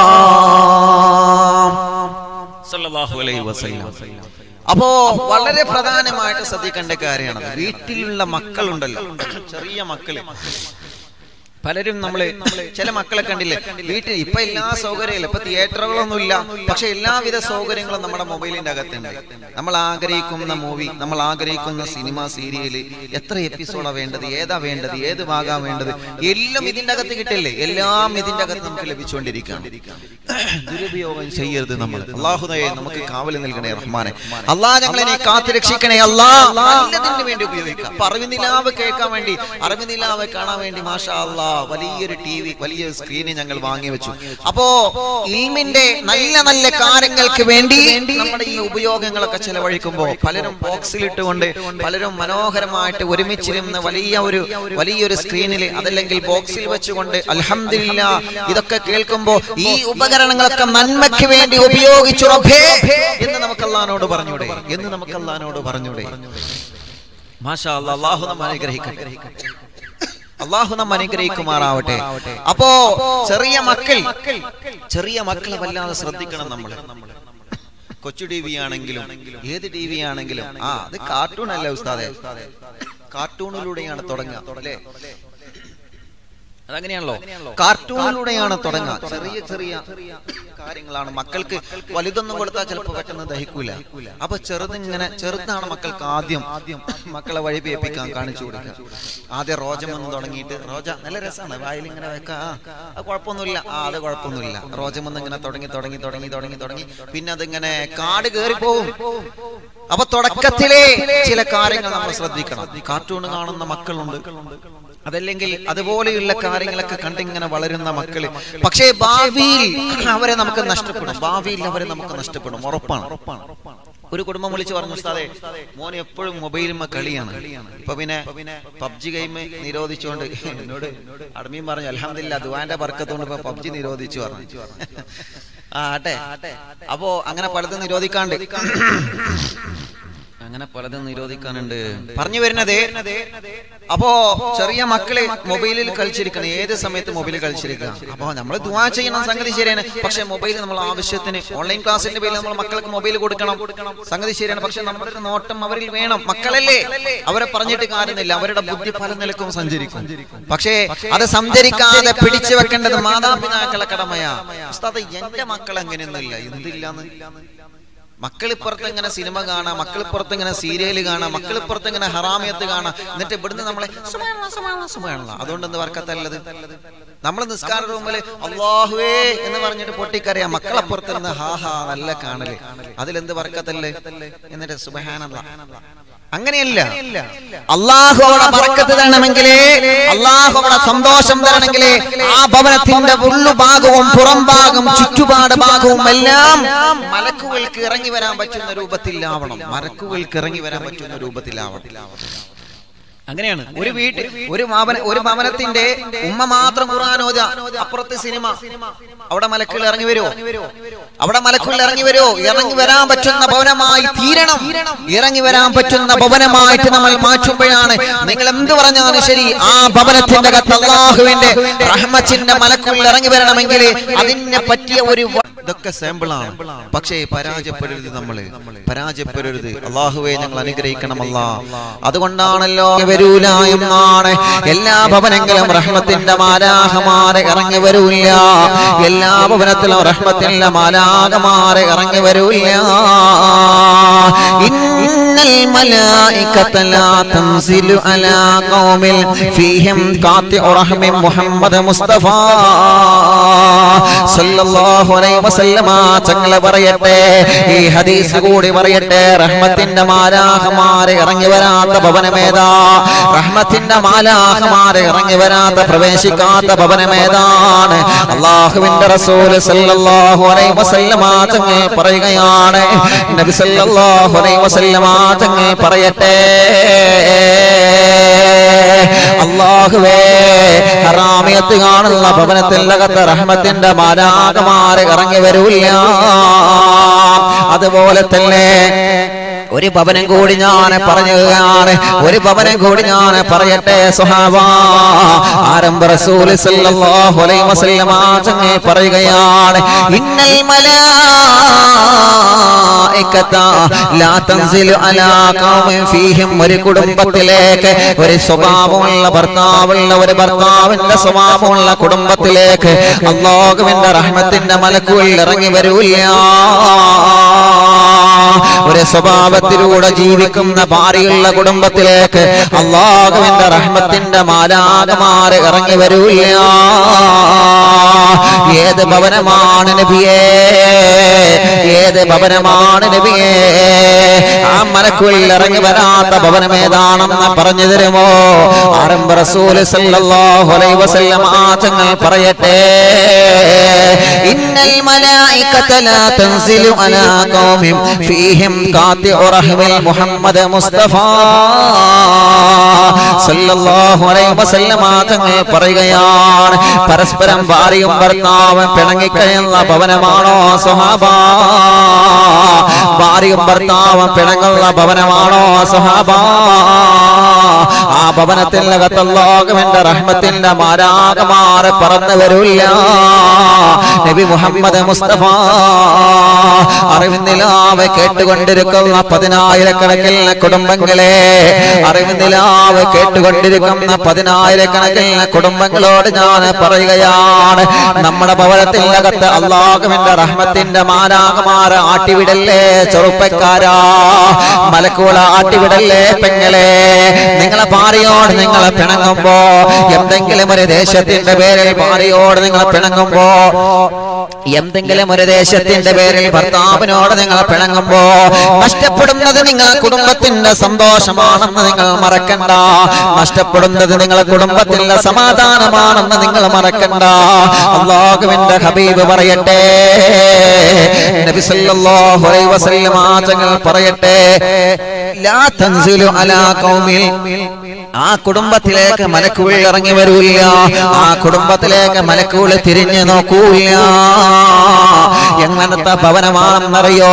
സല്ലല്ലാഹു അലൈഹി വസല്ലം. അപ്പോ വളരെ പ്രധാനമായിട്ട് ശ്രദ്ധിക്കേണ്ട കാര്യമാണ്, വീട്ടിലുള്ള മക്കളുണ്ടല്ലോ, ചെറിയ മക്കള് പലരും നമ്മള് ചില മക്കളെ കണ്ടില്ലേ വീട്ടിൽ ഇപ്പൊ എല്ലാ സൗകര്യങ്ങളും ഇപ്പൊ തിയേറ്ററുകളൊന്നും ഇല്ല, പക്ഷെ എല്ലാവിധ സൗകര്യങ്ങളും നമ്മുടെ മൊബൈലിന്റെ അകത്തുണ്ട്. നമ്മൾ ആഗ്രഹിക്കുന്ന മൂവി, നമ്മൾ ആഗ്രഹിക്കുന്ന സിനിമ, സീരിയല്, എത്ര എപ്പിസോഡാ വേണ്ടത്, ഏതാ വേണ്ടത്, ഏത് ഭാഗാ വേണ്ടത്, എല്ലാം ഇതിന്റെ അകത്ത് കിട്ടില്ലേ? എല്ലാം ഇതിന്റെ അകത്ത് നമുക്ക് ലഭിച്ചുകൊണ്ടിരിക്കുകയാണ്. ദുരുപയോഗം ചെയ്യരുത് നമ്മൾ. അല്ലാഹുവേ നമുക്ക് കാവൽ നൽകണേ റഹ്മാനെ. അല്ലാഹ് ഞങ്ങളെ കാത്തു രക്ഷിക്കണേ. അല്ലാഹ് നല്ലതിന് വേണ്ടി ഉപയോഗിക്കാം. അറിവിനിലാവ് കേൾക്കാൻ വേണ്ടി, അറിവിനിലാവ് കാണാൻ വേണ്ടി മാഷാ അല്ലാഹ് വലിയൊരു ടി വി, വലിയ സ്ക്രീന് ഞങ്ങൾ വാങ്ങി വെച്ചു. അപ്പോ ഇൽമിന്റെ നല്ല നല്ല കാര്യങ്ങൾക്ക് വേണ്ടി നമ്മുടെ ഈ ഉപയോഗങ്ങളൊക്കെ ചെലവഴിക്കുമ്പോൾ പലരും ബോക്സിലിട്ടുകൊണ്ട്, പലരും മനോഹരമായിട്ട് ഒരുമിച്ചിരുന്ന് വലിയ ഒരു വലിയൊരു സ്ക്രീനിൽ അതല്ലെങ്കിൽ ബോക്സിൽ വെച്ചുകൊണ്ട് അൽഹംദുലില്ലാഹ് ഇതൊക്കെ കേൾക്കുമ്പോൾ ഈ ഉപകരണങ്ങളൊക്കെ നന്മയ്ക്ക് വേണ്ടി ഉപയോഗിച്ചു റബ്ബേ എന്ന് നമുക്ക് അല്ലാഹുവോട് പറഞ്ഞൂടെ? എന്ന് നമുക്ക് അല്ലാഹുവോട് പറഞ്ഞൂടെ? മാഷാ അല്ലാഹ്. അല്ലാഹു നമ്മെ അനുഗ്രഹിക്കട്ടെ. അല്ലാഹു നമ്മെ അനുഗ്രഹിക്കുമാറാവട്ടെ. അപ്പോ ചെറിയ മക്കൾ ചെറിയ മക്കളെ വല്ലാതെ ശ്രദ്ധിക്കണം നമ്മൾ. കൊച്ചു ടി വി ആണെങ്കിലും ഏത് ടി വി ആണെങ്കിലും ആ അത് കാർട്ടൂൺ അല്ല ഉസ്താദേ, കാർട്ടൂണിലൂടെയാണ് തുടങ്ങുക അല്ലേ? അതങ്ങനെയാണല്ലോ, കാർട്ടൂണിലൂടെയാണ് തുടങ്ങുക. ചെറിയ ചെറിയ കാര്യങ്ങളാണ് മക്കൾക്ക്. വലുതൊന്നും കൊടുത്താൽ ചിലപ്പോൾ പെട്ടെന്ന് ദഹിക്കൂല. അപ്പൊ ചെറുതിങ്ങനെ ചെറുതാണ് മക്കൾക്ക് ആദ്യം മക്കളെ വഴിപേപ്പിക്കാൻ കാണിച്ചു കൊടുക്കുക. ആദ്യം റോജമെന്ന് തുടങ്ങിയിട്ട്, റോജ നല്ല രസമാണ്, വായിൽ ഇങ്ങനെ വെക്കാം, അത് കുഴപ്പമൊന്നുമില്ല, ആ അത് കുഴപ്പമൊന്നുമില്ല. റോജമെന്ന് ഇങ്ങനെ തുടങ്ങി തുടങ്ങി തുടങ്ങി തുടങ്ങി തുടങ്ങി പിന്നെ അതിങ്ങനെ കാട് കയറിപ്പോവും. അപ്പൊ തുടക്കത്തിലെ ചില കാര്യങ്ങൾ നമ്മൾ ശ്രദ്ധിക്കണം. കാർട്ടൂൺ കാണുന്ന മക്കളുണ്ട്, അതല്ലെങ്കിൽ അതുപോലെയുള്ള കാര്യങ്ങളൊക്കെ കണ്ടിങ്ങനെ വളരുന്ന മക്കള്. പക്ഷേ ഭാവിയിൽ അവരെ നമുക്ക് നഷ്ടപ്പെടും. ഭാവിയിൽ അവരെ നമുക്ക് നഷ്ടപ്പെടും, ഉറപ്പാണ്. ഒരു കുടുംബം വിളിച്ച് പറഞ്ഞു, ഉസ്താദേ മോന് എപ്പോഴും മൊബൈലും കളിയാണ്, ഇപ്പൊ പിന്നെ പബ്ജി ഗെയിം നിരോധിച്ചുകൊണ്ട് എന്നോട് അടമീൻ പറഞ്ഞു. അൽഹംദുലില്ലാഹ് ദുആന്റെ ബർക്കത്തോണ്ട് ഇപ്പൊ പബ്ജി നിരോധിച്ചു പറഞ്ഞു. ആ ആട്ടെ. അപ്പോ അങ്ങനെ പലതും നിരോധിക്കാണ്ട് അങ്ങനെ പലതും നിരോധിക്കാനുണ്ട് പറഞ്ഞു വരുന്നത്. അപ്പോ ചെറിയ മക്കളെ മൊബൈലിൽ കളിച്ചിരിക്കണം, ഏത് സമയത്ത് മൊബൈലിൽ കളിച്ചിരിക്കുക. അപ്പൊ നമ്മൾ ദുആ ചെയ്യണം, സംഗതി ശരിയാണ്. പക്ഷെ മൊബൈൽ നമ്മൾ ആവശ്യത്തിന് ഓൺലൈൻ ക്ലാസിന്റെ പേരിൽ നമ്മൾ മക്കൾക്ക് മൊബൈൽ കൊടുക്കണം, സംഗതി ശരിയാണ്. പക്ഷെ നമ്മുടെ നോട്ടം അവരിൽ വേണം. മക്കളല്ലേ, അവരെ പറഞ്ഞിട്ട് കാര്യമില്ല, അവരുടെ ബുദ്ധി പല നിലക്കും സഞ്ചരിക്കും. പക്ഷേ അത് സഞ്ചരിക്കാതെ പിടിച്ചു വെക്കേണ്ടത് മാതാപിതാക്കളെ കടമയാ. ഉസ്താദ് എന്റെ മക്കൾ അങ്ങനെയൊന്നുമില്ല, എന്തില്ലാന്ന്. മക്കളിപ്പുറത്ത് ഇങ്ങനെ സിനിമ കാണാം, മക്കളിപ്പുറത്ത് ഇങ്ങനെ സീരിയല് കാണാം, മക്കളിപ്പുറത്ത് ഇങ്ങനെ ഹറാമിയത്ത് കാണാം. എന്നിട്ട് ഇവിടുന്ന് നമ്മളെ അതുകൊണ്ട് എന്ത് വർക്കത്തല്ലത്? നമ്മൾ നിസ്കാര റൂമില് അല്ലാഹുവേ എന്ന് പറഞ്ഞിട്ട് പൊട്ടിക്കറിയാം, മക്കളപ്പുറത്ത് നിന്ന് ഹാ ഹാ നല്ല കാണല്, അതിലെന്ത് വർക്കത്തല്ലേ? എന്നിട്ട് സുബ്ഹാനല്ലാഹ്. അങ്ങനെയല്ല. അല്ലാഹു അവിടെ ബറക്കത്ത് തരണമെങ്കിലേ, അല്ലാഹു അവിടെ സന്തോഷം തരണമെങ്കിലേ ആ ഭവനത്തിന്റെ ഉള്ളുഭാഗവും പുറം ഭാഗവും ചുറ്റുപാട് ഭാഗവും എല്ലാം മലക്കുകൾക്ക് ഇറങ്ങി വരാൻ പറ്റുന്ന രൂപത്തിലാവണം. മലക്കുകൾക്ക് ഇറങ്ങി വരാൻ പറ്റുന്ന രൂപത്തിലാവണം. അങ്ങനെയാണ് ഒരു വീട്ടിൽ ഒരു ഭവന ഒരു ഭവനത്തിന്റെ ഉമ്മ മാത്രം ഖുർആൻ ഓതുക, അപ്പുറത്ത് സിനിമ, അവിടെ മലക്കുകൾ ഇറങ്ങി വരുമോ? അവിടെ മലക്കുകൾ ഇറങ്ങി വരുമോ? ഇറങ്ങി വരാൻ പറ്റുന്ന ഭവനമായി തീരണം. ഇറങ്ങി വരാൻ പറ്റുന്ന ഭവനമായിട്ട് നമ്മൾ മാറ്റുമ്പോഴാണ് നിങ്ങൾ എന്ത് പറഞ്ഞാലും ശരി ആ ഭവനത്തിന്റെ അകത്ത് അല്ലാഹുവിന്റെ റഹ്മത്തിന്റെ മലക്കുകൾ ഇറങ്ങി വരണമെങ്കിൽ അതിനെ പറ്റിയ ഒരു ഇതൊക്കെ സാമ്പിളാണ്. പക്ഷേ പരാജയപ്പെടരുത്, നമ്മള് പരാജയപ്പെടരുത്. അല്ലാഹുവേ ഞങ്ങൾ അനുഗ്രഹിക്കണം അല്ലാഹ്. അതുകൊണ്ടാണല്ലോ വരൂല എന്നാണ്. എല്ലാ ഭവനങ്ങളും റഹ്മത്തിന്റെ മാലാഖമാരെ ഇറങ്ങി വരൂല്ല. എല്ലാ ഭവനത്തിലും റഹ്മത്തിന്റെ മാലാഖമാരെ ഇറങ്ങി വരൂല്ല. ഇന്നൽ മലായികത ലാ തൻസിലു അലാ ഖൗമിൽ ഫീഹിം ഖാതിഉ റഹ്മി മുഹമ്മദ് മുസ്തഫ സല്ലല്ലാഹു അലൈഹി വസല്ലമ തങ്ങൾ പറയട്ടെ, ഈ ഹദീസ് കൂടി പറയട്ടെ, റഹ്മത്തിന്റെ മാലാഖമാരെ ഇറങ്ങി വരാത്ത ഭവനമേതാ? റഹ്മത്തിന്റെ മാലാഖമാരെ ഇറങ്ങി വരാത്ത പ്രവേശിക്കാത്ത ഭവനമേതാണ്? അല്ലാഹുവിന്റെ റസൂൽ സല്ലല്ലാഹു അലൈഹി വസല്ലമ തങ്ങൾ പറയുകയാണ്, നബി സല്ലല്ലാഹു അലൈഹി വസല്ലമ തങ്ങൾ പറയട്ടെ, അല്ലാഹുവേ ഹറാമിയത്ത് കാണുന്ന ഭവനത്തിലകത്ത് റഹ്മത്തിന്റെ മാലാഖമാരെ ഇറങ്ങി വരൂല്ല. അതുപോലെ തന്നെ ഒരു ഭവനം കൂടി ഞാൻ പറയുകയാണ്, ഒരു ഭവനം കൂടി ഞാൻ പറയട്ടെ സ്വഹാബാ. ആരംഭ റസൂൽ സല്ലല്ലാഹു അലൈഹി വസല്ലം തങ്ങൾ പറയുകയാണ്, ഇന്നൽ മലായികത ലാ തൻസിലു അലാ ഖൗമിൻ ഫീഹിം. ഒരു കുടുംബത്തിലേക്ക്, ഒരു സ്വഭാവമുള്ള ഭർത്താവുള്ള ഒരു ഭർത്താവിന്റെ സ്വഭാവമുള്ള കുടുംബത്തിലേക്ക് അല്ലാഹുവിന്റെ റഹ്മത്തിന്റെ മലക്കുകൾ ഇറങ്ങി വരൂല്ല. ഒരു സ്വഭാവത്തിലൂടെ ജീവിക്കുന്ന ഭാര്യയുള്ള കുടുംബത്തിലേക്ക് അല്ലാഹുവിന്റെ റഹ്മത്തിന്റെ മാലാഖമാര് ഇറങ്ങി വരൂല്ല. ഏത് ഭവനമാണ് നബിയേ, ഏത് ഭവനമാണ് നബിയേ? ആ മലക്കുകൾ ഇറങ്ങി വരാത്ത ഭവനം ഏതാണെന്ന് പറഞ്ഞു തരുമോ? ആരംഭ റസൂൽ സല്ലല്ലാഹു അലൈഹി വസല്ലം തങ്ങൾ പറയട്ടെ, ഇന്നൽ മലായികത ലാ തൻസിലു അലാ ഖൗമിൻ ഫീഹിം ഖാതിഉ റഹ്മിൽ മുഹമ്മദ് മുസ്തഫ സല്ലല്ലാഹു അലൈഹി വസല്ലം തങ്ങൾ പറയുകയാണ്, പരസ്പരം ഭാര്യയും ഭർത്താവും പിണങ്ങിക്കഴിയുന്ന ഭവനമാണോ സ്വഹാബാ? ഭാര്യയും ഭർത്താവും പിണങ്ങുന്ന ഭവനമാണോ സ്വഹാബാ? ആ ഭവനത്തിനകത്ത് അല്ലാഹുവിന്റെ റഹ്മത്തിന്റെ മാലാഖമാര് പറന്നു വരില്ല. നബി മുഹമ്മദ് മുസ്തഫ അറിവിന്ദിലാവ് കേട്ടുകൊണ്ടിരിക്കുന്ന പതിനായിരക്കണക്കിന് കുടുംബങ്ങളെ, അറിവിന്ദിലാവ് കേട്ടുകൊണ്ടിരിക്കുന്ന പതിനായിരക്കണക്കിന് കുടുംബങ്ങളോട് ഞാൻ പറയുകയാണ്, നമ്മുടെ ഭവനത്തിനകത്ത് അല്ലാഹുവിന്റെ റഹ്മത്തിന്റെ മാലാഖമാര് ആട്ടിവിടല്ലേ ചെറുപ്പക്കാരാ, മലക്കുകളെ ആട്ടിവിടല്ലേ പെങ്ങളെ. നിങ്ങളെ ഭാര്യയോട് നിങ്ങളെ പിണങ്ങുമ്പോ, എന്തെങ്കിലും ഒരു ദേശത്തിന്റെ പേരിൽ ഭാര്യയോട് നിങ്ങൾ പിണങ്ങുമ്പോ, എന്തെങ്കിലും ഒരു ദേശത്തിന്റെ പേരിൽ ഭർത്താവിനോട് നിങ്ങൾ പിണങ്ങുമ്പോ നഷ്ടപ്പെടുന്നത് നിങ്ങളെ കുടുംബത്തിന്റെ സന്തോഷമാണെന്ന് നിങ്ങൾ മറക്കണ്ട. നഷ്ടപ്പെടുന്നത് നിങ്ങളെ കുടുംബത്തിന്റെ സമാധാനമാണെന്ന് നിങ്ങൾ മറക്കണ്ട. അല്ലാഹുവിന്റെ ഹബീബ് പറയട്ടെ, നബി സല്ലല്ലാഹു അലൈഹി വസല്ലം തങ്ങൾ പറയട്ടെ, ലാ തൻസിലു അലാ ഖൗമിൽ. ആ കുടുംബത്തിലേക്ക് മലക്കുകൾ ഇറങ്ങി വരൂല്ല, ആ കുടുംബത്തിലേക്ക് മലക്കുകൾ തിരിഞ്ഞു നോക്കൂല്ല. എങ്ങനത്തെ ഭവനമാണെന്നറിയോ?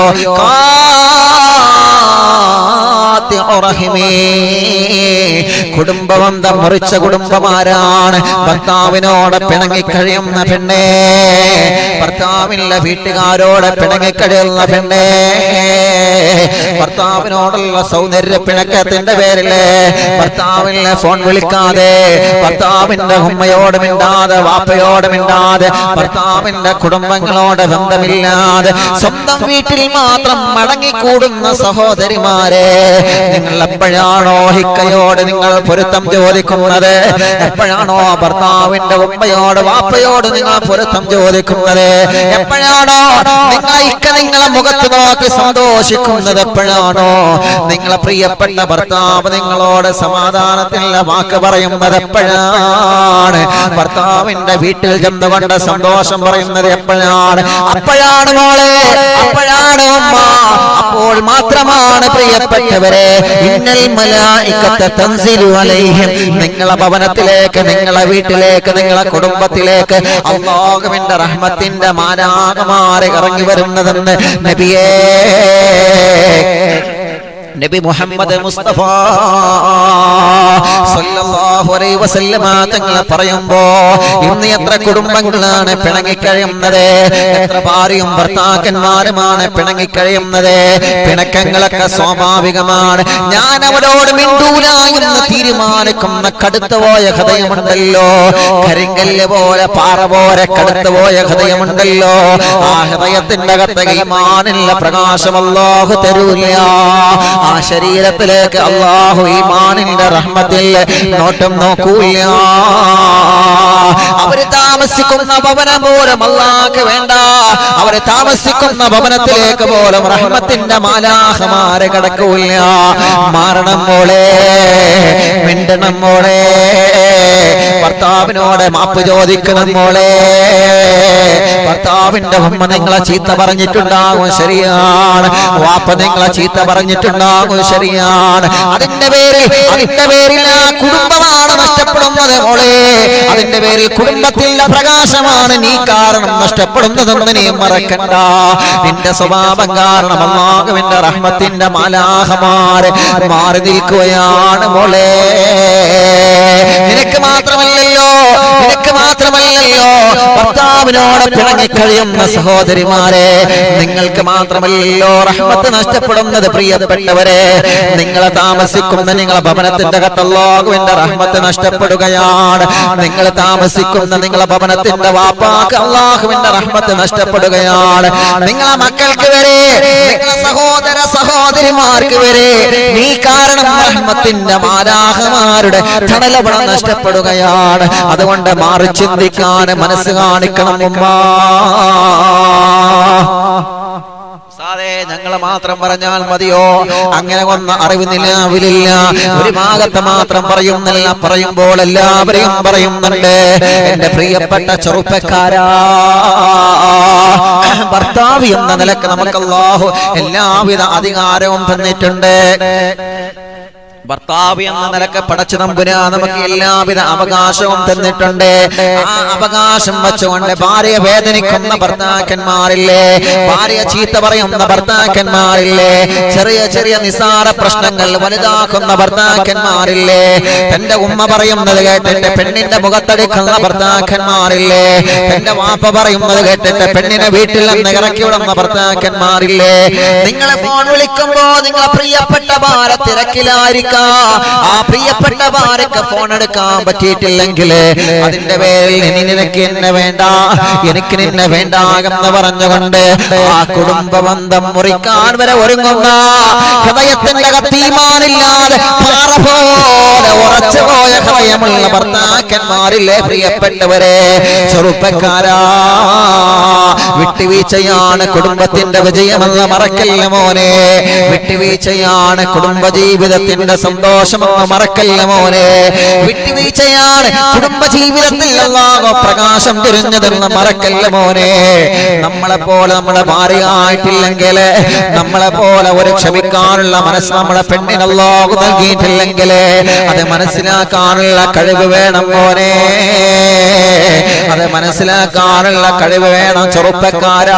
കുടുംബബന്ധം മുറിച്ച കുടുംബമാരാണ് ഭർത്താവിനോട് പിണങ്ങിക്കഴിയുന്ന പെണ്ണേ, ഭർത്താവിന്റെ വീട്ടുകാരോട് പിണങ്ങിക്കഴിയുന്ന പെണ്ണേ. ഭർത്താവിനോടുള്ള സൗന്ദര്യ പിണക്കത്തിന്റെ പേരില് ഭർത്താവിനെ ഫോൺ വിളിക്കാതെ, ഭർത്താവിന്റെ ഉമ്മയോട് മിണ്ടാതെ, വാപ്പയോട് മിണ്ടാതെ, ഭർത്താവിന്റെ കുടുംബങ്ങളോട് ബന്ധമില്ലാതെ സ്വന്തം വീട്ടിൽ മാത്രം മടങ്ങിക്കൂടുന്ന സഹോദരിമാരെ, നിങ്ങൾ എപ്പോഴാണോ ഹിക്കയോട് നിങ്ങൾ പൊരുത്തം ചോദിക്കുന്നത്? എപ്പോഴാണോ ഭർത്താവിന്റെ ഉമ്മയോട് വാപ്പയോട് നിങ്ങൾ പൊരുത്തം ചോദിക്കുന്നത്? എപ്പോഴാണോ നിങ്ങൾ ഇക്ക നിങ്ങളെ മുഖത്ത് നോക്കി സന്തോഷിക്കുന്നത്? എപ്പോഴാണോ നിങ്ങളെ പ്രിയപ്പെട്ട ഭർത്താവ് നിങ്ങളോട് സമാധാനത്തിലുള്ള വാക്ക് പറയുന്നത്? എപ്പോഴാണ് ഭർത്താവിന്റെ വീട്ടിൽ ചെന്നുകൊണ്ട് സന്തോഷം പറയുന്നത്? എപ്പോഴാണ്? അപ്പോഴാണ് മോളെ, അപ്പോഴാണ് ഉമ്മ, അപ്പോൾ മാത്രമാണ് പ്രിയപ്പെട്ടവരെ, ഇന്നൽ മലായികത തൻസിലു അലൈഹിം. നിങ്ങളെ ഭവനത്തിലേക്ക്, നിങ്ങളെ വീട്ടിലേക്ക്, നിങ്ങളെ കുടുംബത്തിലേക്ക് അല്ലാഹുവിന്റെ റഹ്മത്തിന്റെ മാലാഖമാര് ഇറങ്ങി വരുന്നതെന്ന് നബിയേ നബി മുഹമ്മദ് മുസ്തഫ സല്ലല്ലാഹു അലൈഹി വസല്ലം തങ്ങൾ പറയുമ്പോ, ഇന്ന് എത്ര കുടുംബങ്ങളാണ് പിണങ്ങിക്കഴിയുന്നത്? എത്ര ഭാര്യയും ഭർത്താക്കന്മാരുമാണ് പിണങ്ങിക്കഴിയുന്നത്? പിണക്കങ്ങളൊക്കെ സ്വാഭാവികമാണ്. ഞാൻ അവരോട് മിണ്ടൂല എന്ന് തീരുമാനിക്കുന്ന കടുത്തുപോയ ഹൃദയമുണ്ടല്ലോ, കരിങ്കല്ല് പോലെ പാറ പോലെ കടുത്തുപോയ ഹൃദയമുണ്ടല്ലോ, ആ ഹൃദയത്തിന്റെ അകത്ത് ഈമാനില്ല പ്രകാശം അല്ലാഹു തരൂല്ല. ആ ശരീരത്തിലേക്ക് അല്ലാഹു ഈമാനിന്റെ റഹ്മത്തിൽ നോട്ടം നോക്കൂല്ല. അവര് താമസിക്കുന്ന ഭവനം പോലും അല്ലാഹുക്ക് വേണ്ട, അവര് താമസിക്കുന്ന ഭവനത്തിലേക്ക് പോലും റഹ്മത്തിന്റെ മാലാഖമാരെ കടക്കൂല്ല. മാറണം മോളെ, മിണ്ടണം മോളെ, ഭർത്താവിനോട് മാപ്പ് ചോദിക്കണം മോളെ. ഭർത്താവിന്റെ ഉമ്മ നിങ്ങളെ ചീത്ത പറഞ്ഞിട്ടുണ്ടാകും, ശരിയാണ്. വാപ്പ നിങ്ങളെ ചീത്ത പറഞ്ഞിട്ടുണ്ടാകും, നഷ്ടപ്പെട്ടുണ്ടാകും. ശരിയാണ്. അതിന്റെ പേരിൽ അതിന്റെ പേരിൽ ആ കുടുംബമാണ് നഷ്ടപ്പെടുന്നത് മോളെ. അതിന്റെ പേരിൽ കുടുംബത്തിന്റെ പ്രകാശമാണ് നീ കാരണം നഷ്ടപ്പെടുന്നതെന്ന് നീ മറക്കണ്ട. നിന്റെ സ്വഭാവം കാരണം അല്ലാഹുവിന്റെ റഹ്മത്തിന്റെ മാലാഖമാരെ മാറി നിൽക്കുകയാണ് മോളെ. നിനക്ക് മാത്രമല്ലല്ലോ നിനക്ക് മാത്രമല്ലല്ലോ ഭർത്താവിനോട് പിണങ്ങിക്കഴിയുന്ന സഹോദരിമാരെ, നിങ്ങൾക്ക് മാത്രമല്ലല്ലോ റഹ്മത്ത് നഷ്ടപ്പെടുന്നത്. പ്രിയപ്പെട്ടവരെ, നിങ്ങളെ താമസിക്കുന്ന നിങ്ങളെ ഭവനത്തിന്റെ അകത്ത് അല്ലാഹുവിന്റെ റഹ്മത്ത് നഷ്ടപ്പെടുകയാണ്. നിങ്ങൾ താമസിക്കുന്ന നിങ്ങളെ ഭവനത്തിന്റെ വാപ്പാക്ക് അല്ലാഹുവിന്റെ റഹ്മത്ത് നഷ്ടപ്പെടുകയാണ്. നിങ്ങളെ മക്കൾക്ക് വരെ നിങ്ങളെ സഹോദര സഹോദരിമാർക്ക് വരെ നീ കാരണം റഹ്മത്തിന്റെ മാലാഖമാരുടെ തണലവണ നഷ്ടപ്പെടുകയാണ്. അതുകൊണ്ട് മാറി ചിന്തിക്കാൻ മനസ്സ് കാണിക്കണം ഉമ്മ. സാറേ, ഞങ്ങളെ മാത്രം പറഞ്ഞാൽ മതിയോ? അങ്ങനെ ഒന്ന അറിവ് നിലാവിലില്ല. ഒരു ഭാഗത്ത് മാത്രം പറയുന്നില്ല, പറയുമ്പോൾ എല്ലാവരെയും പറയുന്നുണ്ട്. എന്റെ പ്രിയപ്പെട്ട ചെറുപ്പക്കാരാ, ഭർത്താവ് എന്ന നിലക്ക് നമുക്ക് അല്ലാഹു എല്ലാവിധ അധികാരവും തന്നിട്ടുണ്ട്. ഭർത്താവ് എന്ന നിലക്ക് പടച്ചു തമ്പുരാ നമുക്ക് എല്ലാവിധ അവകാശവും തന്നിട്ടുണ്ട്. ആ അവകാശം വെച്ചുകൊണ്ട് ഭാര്യയെ വേദനിക്കുന്ന ഭർത്താക്കന്മാരില്ലേ, ഭാര്യയെ ചീത്ത പറയുന്ന ഭർത്താക്കന്മാരില്ലേ, ചെറിയ ചെറിയ നിസാര പ്രശ്നങ്ങൾ വലുതാക്കുന്ന ഭർത്താക്കന്മാരില്ലേ, തന്റെ ഉമ്മ പറയുന്നത് കേട്ടിട്ട് പെണ്ണിന്റെ മുഖത്തടിക്കുന്ന ഭർത്താക്കന്മാരില്ലേ, തന്റെ വാപ്പ പറയുന്നത് കേട്ടിട്ട് പെണ്ണിനെ വീട്ടിൽ നിന്ന് ഇറക്കി വിടുന്ന ഭർത്താക്കന്മാരില്ലേ. നിങ്ങളെ ഫോൺ വിളിക്കുമ്പോ നിങ്ങളെ പ്രിയപ്പെട്ട ഭാര്യ തിരക്കിലായിരിക്കും. ആ പ്രിയപ്പെട്ട ഭാര്യക്ക് ഫോൺ എടുക്കാൻ പറ്റിയിട്ടില്ലെങ്കിൽ അതിന്റെ പേരിൽ ഇനി നിനക്ക് എന്നെ വേണ്ട, എനിക്ക് നിന്നെ വേണ്ട എന്ന് പറഞ്ഞുകൊണ്ട് ആ കുടുംബ ബന്ധം മുറിക്കാൻ വരെ ഒരുങ്ങുന്ന ഹൃദയത്തിന്റെ കത്തീമാനില്ലാതെ പാറ പോലെ ഉറച്ചുപോയ ഹൃദയമുള്ള ഭർത്താക്കന്മാരില്ലേ പ്രിയപ്പെട്ടവരെ, ചെറുപ്പക്കാരാ, വിട്ടുവീഴ്ചയാണ് കുടുംബത്തിന്റെ വിജയമെന്ന് മറക്കല്ല മോനെ. വിട്ടുവീഴ്ചയാണ് കുടുംബജീവിതത്തിന്റെ സന്തോഷമെന്ന് മറക്കല്ല മോനെ. വിട്ടുവീഴ്ചയാണ് കുടുംബജീവിതത്തിൽ അല്ലാഹു പ്രകാശം തിരിഞ്ഞതെന്ന് മറക്കല്ല മോനെ. നമ്മളെ പോലെ നമ്മുടെ ഭാര്യയായിട്ടില്ലെങ്കിൽ, നമ്മളെ പോലെ ഒരു ക്ഷമിക്കാനുള്ള മനസ്സ് നമ്മുടെ പെണ്ണിന് അല്ലാഹു നൽകിയിട്ടില്ലെങ്കിൽ അത് മനസ്സിലാക്കാനുള്ള കഴിവ് വേണം മോനെ. അത് മനസ്സിലാക്കാനുള്ള കഴിവ് വേണം ചെറുപ്പക്കാരാ.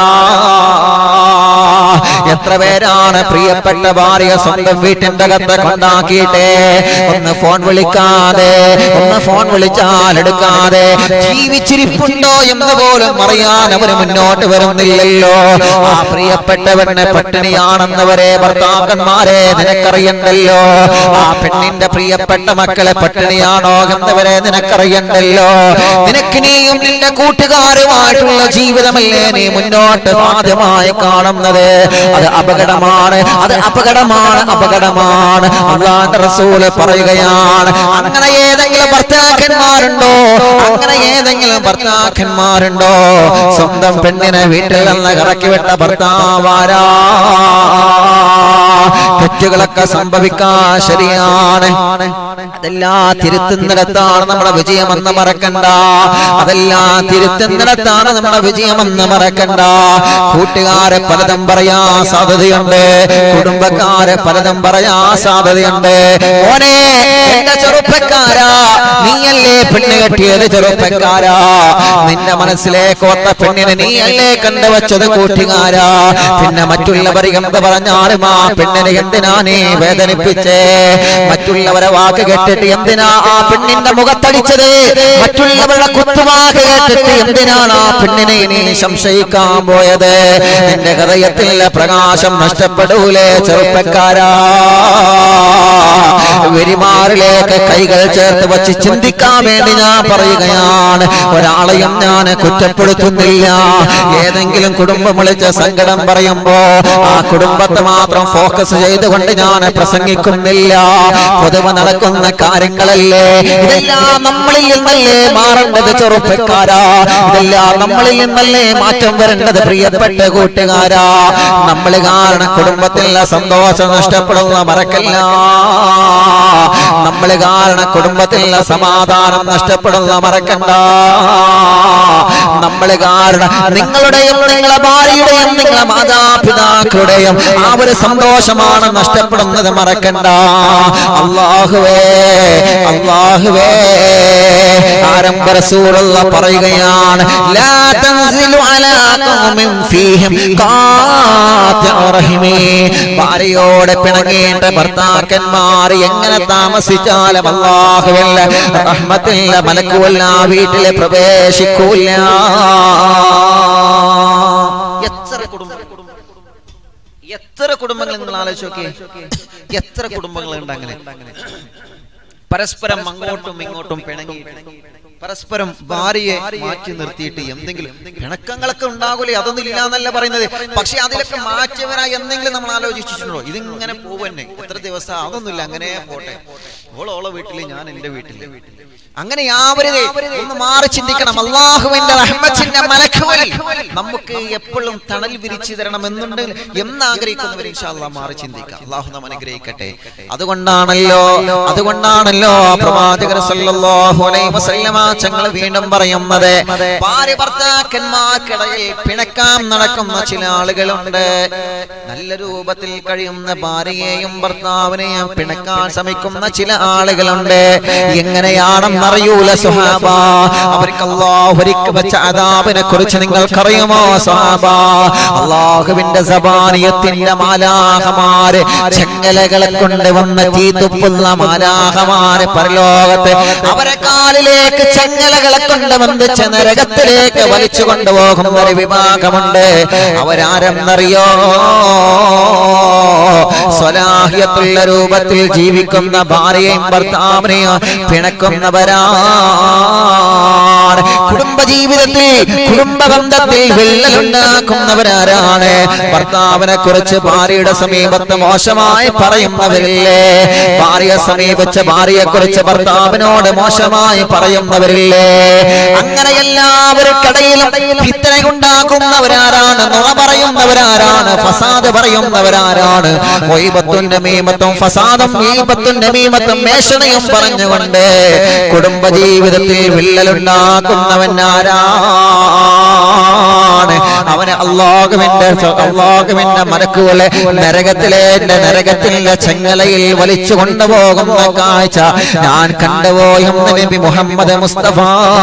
എത്ര പേരാണ് പ്രിയപ്പെട്ട ഭാര്യ സ്വന്തം വീട്ടിന്റെ അകത്ത് കൊണ്ടാക്കിയിട്ട് ഒന്ന് ഫോൺ വിളിക്കാതെ, ഒന്ന് ഫോൺ വിളിച്ചാൽ എടുക്കാതെ, ജീവിച്ചിരിപ്പുണ്ടോ എന്ന് പോലും അറിയാൻ അവര് മുന്നോട്ട് വരുന്നില്ലല്ലോ. ആ പ്രിയപ്പെട്ടവനെ പട്ടിണിയാണെന്നവരെ ഭർത്താക്കന്മാരെ നിനക്കറിയണ്ടല്ലോ. ആ പെണ്ണിന്റെ പ്രിയപ്പെട്ട മക്കളെ പട്ടിണിയാണോ എന്നവരെ നിനക്കറിയണ്ടല്ലോ. നിനക്ക് നീയും നിന്റെ കൂട്ടുകാരുമായിട്ടുള്ള ജീവിതമല്ലേ നീ മുന്നോട്ട് സാധ്യമായി കാണുന്നത്. അത് അപകടമാണ്, അത് അപകടമാണ്, അപകടമാണ്. അല്ലാഹുവിന്റെ റസൂല് പറയുകയാണ്, അങ്ങനെ ഏതെങ്കിലും ഭർത്താക്കന്മാരുണ്ടോ, അങ്ങനെ ഏതെങ്കിലും ഭർത്താക്കന്മാരുണ്ടോ സ്വന്തം പെണ്ണിനെ വീട്ടിൽ നിന്ന് ഇറക്കി വിട്ട ഭർത്താവാരാ? തെറ്റുകളൊക്കെ സംഭവിക്കാൻ ശരിയാണ്. അതെല്ലാം തിരുത്തുന്നിടത്താണ് നമ്മുടെ വിജയമെന്ന് മറക്കണ്ട. അതെല്ലാം തിരുത്തുന്നിടത്താണ് നമ്മുടെ വിജയമെന്ന് മറക്കണ്ട. കൂട്ടുകാരെ പലതും പറയാ സാധ്യതയുണ്ട്, കുടുംബക്കാരെ പലതും പറയാ സാധ്യതയുണ്ട്. മോനെ, എന്റെ ചെറുപ്പക്കാരാ, നീയല്ലേ പെണ്ണ് കെട്ടിയത്? ചെറുപ്പക്കാരാ, നിന്റെ മനസ്സിലേക്ക് ഒത്ത പെണ്ണിനെ നീയല്ലേ കണ്ടുവച്ചത്? കൂട്ടുകാരാ, പിന്നെ മറ്റുള്ളവർ എന്ത് പറഞ്ഞാലും ആ പെണ്ണിനെ എന്തിനാ നീ വേദനിപ്പിച്ചേ? മറ്റുള്ളവരെ വാക്ക് കേട്ടിട്ട് എന്തിനാ ആ പെണ്ണിന്റെ മുഖത്തടിച്ചത്? മറ്റുള്ളവരുടെ കുത്തുവാക്ക് കേട്ടിട്ട് എന്തിനാണ് ആ പെണ്ണിനെ നീ സംശയിക്കാൻ പോയത്? നിന്റെ ഹൃദയത്തിലെ പ്രകാശം നഷ്ടപ്പെടൂലേ ചെറുപ്പക്കാരാ? വെരിമാറിലേക്ക് കൈകൾ ചേർത്ത് വച്ച് ചിന്തിക്കാൻ വേണ്ടി ഞാൻ പറയുകയാണ്. ഒരാളെയും ഞാൻ കുറ്റപ്പെടുത്തുന്നില്ല. ഏതെങ്കിലും കുടുംബം വിളിച്ച് സങ്കടം പറയുമ്പോ ആ കുടുംബത്തെ മാത്രം ഫോക്കസ് ചെയ്തുകൊണ്ട് ഞാൻ പ്രസംഗിക്കുന്നില്ല. പൊതുവെ നടക്കുന്ന കാര്യങ്ങളല്ലേ, ഇതെല്ലാം നമ്മളിൽ നിന്നല്ലേ മാറേണ്ടത് ചെറുപ്പക്കാരാ? ഇതെല്ലാം നമ്മളിൽ നിന്നല്ലേ മാറ്റം വരേണ്ടത് പ്രിയപ്പെട്ട കൂട്ടുകാരാ? നമ്മൾ കാരണം കുടുംബത്തിലെ സന്തോഷം നഷ്ടപ്പെടുന്ന മറക്കല്ല. നമ്മൾ കാരണം കുടുംബത്തിലുള്ള സമാധാനം നഷ്ടപ്പെടുന്ന മറക്കണ്ട. നമ്മൾ കാരണം നിങ്ങളുടെയും നിങ്ങളുടെ ഭാര്യയുടെയും നിങ്ങളുടെ മാതാപിതാക്കളുടെയും ആ ഒരു സന്തോഷമാണ് നഷ്ടപ്പെടുന്നത് മറക്കണ്ട. അല്ലാഹുവേ അല്ലാഹുവേ ആരംഭ റസൂലുള്ള പറയുകയാണ്, ലാ തൻസിലു അലാ ഖൗമിൻ ഫീഹിം ഖാതിഉ റഹിമി. ഭാര്യയോട് പിണങ്ങേണ്ട ഭർത്താക്കന്മാർ എങ്ങനെ താമസിച്ചാലും അല്ലാഹുവിന്റെ റഹ്മത്തിന്റെ മലക്കുകൾ ആ വീട്ടിലെ പ്രവേശിക്കൂല. എത്ര കുടുംബം എത്ര കുടുംബങ്ങൾ നിങ്ങൾ ആലോചിച്ച് നോക്കിയേ, എത്ര കുടുംബങ്ങളുണ്ട് അങ്ങനെ പരസ്പരം അങ്ങോട്ടും ഇങ്ങോട്ടും പിണങ്ങി പരസ്പരം ഭാര്യയെ മാറ്റി നിർത്തിയിട്ട് എന്തെങ്കിലും പിണക്കങ്ങളൊക്കെ ഉണ്ടാകൂലേ? അതൊന്നും ഇല്ല എന്നല്ല പറയുന്നത്, പക്ഷെ അതിലൊക്കെ മാറ്റിയവരായി എന്തെങ്കിലും നമ്മൾ ആലോചിച്ചിട്ടുണ്ടോ? ഇതിങ്ങനെ പോവന്നെ എത്ര ദിവസം? അതൊന്നുമില്ല, അങ്ങനെ പോട്ടെ. ഓളോളെ വീട്ടില്, ഞാൻ എന്റെ വീട്ടില്. അങ്ങനെ ആവരുതേ. ഒന്ന് മാറി ചിന്തിക്കണം. അല്ലാഹുവിന്റെ റഹ്മത്തിന്റെ മലക്കുകൾ നമുക്ക് എപ്പോഴും തണൽ വിരിച്ചു തരണം എന്നുണ്ട് എന്നാഗ്രഹിക്കുന്നവർ ഇൻഷാ അല്ലാഹ് മാറി ചിന്തിക്കാം. അല്ലാഹു നമ്മെ അനുഗ്രഹിക്കട്ടെ. അതുകൊണ്ടാണല്ലോ അതുകൊണ്ടാണല്ലോ പ്രവാചകർ സല്ലല്ലാഹു അലൈഹി വസല്ലമ തങ്ങൾ വീണ്ടും പറയുന്നത്, ഭാര്യ ഭർത്താക്കന്മാർക്കിടയിൽ പിണക്കാൻ നടക്കുന്ന ചില ആളുകളുണ്ട്. നല്ല രൂപത്തിൽ കഴിയുന്ന ഭാര്യയെയും ഭർത്താവിനെയും പിണക്കാൻ ശ്രമിക്കുന്ന ചില ആളുകളുണ്ട്. എങ്ങനെയാണെന്ന് അറിയൂല സുഹാബ. അവർക്ക് അല്ലാഹു ഒരുക്കി വെച്ച അദാബിനെ കുറിച്ച് നിങ്ങൾക്കറിയുമോ സുഹാബ? അല്ലാഹുവിന്റെ സബാനിയത്തിന്റെ മാലാഖമാര് ചെങ്ങലകളെ കൊണ്ട് വന്ന തീതുപ്പുള്ള മാലാഖമാര് പരലോകത്ത് അവരെ കാലിലേക്ക് ചെങ്ങലകളെ കൊണ്ട് ബന്ധിച്ച നരകത്തിലേക്ക് വലിച്ചു കൊണ്ടുപോകുന്ന ഒരു വിഭാഗമുണ്ട്. അവരാരെന്നറിയോ? സ്വലാഹിയത്തുള്ള രൂപത്തിൽ ജീവിക്കുന്ന ഭാര്യയും ഭർത്താവിനെയും പിണക്കുന്നവരാണ്. കുടുംബജീവിതത്തിൽ കുടുംബബന്ധത്തിൽ വിള്ളലുണ്ടാക്കുന്നവരാരാണ്? ഭർത്താവിനെ കുറിച്ച് ഭാര്യയുടെ സമീപത്ത് മോശമായി പറയുന്നവരില്ലേ? ഭാര്യയെ സമീപിച്ച ഭാര്യയെ കുറിച്ച് ഭർത്താവിനോട് മോശമായി പറയുന്നവരില്ലേ? അങ്ങനെ എല്ലാവർക്കിടയിലും ഫിത്ന ഉണ്ടാക്കുന്നവരാരാണ്? നുണ പറയുന്നവരാരാണ്? ഫസാദ് പറയുന്നവരാരാണ്? ഗീബത്തും നമീമത്തും ഫസാദും ഗീബത്തും നമീമത്തും മേഷണയും പറഞ്ഞുകൊണ്ട് കുടുംബജീവിതത്തിൽ വിള്ളലുണ്ടാക്കുന്നവൻ ആരാണ്? അവന് അല്ലാഹുവിന്റെ അല്ലാഹുവിന്റെ മലക്കുകളെ നരകത്തിലെ നരകത്തിലെ ചെങ്ങലയിൽ വലിച്ചു കൊണ്ടുപോകുന്ന കാഴ്ച ഞാൻ കണ്ടുപോയെന്ന് നബി മുഹമ്മദ് മുസ്തഫ.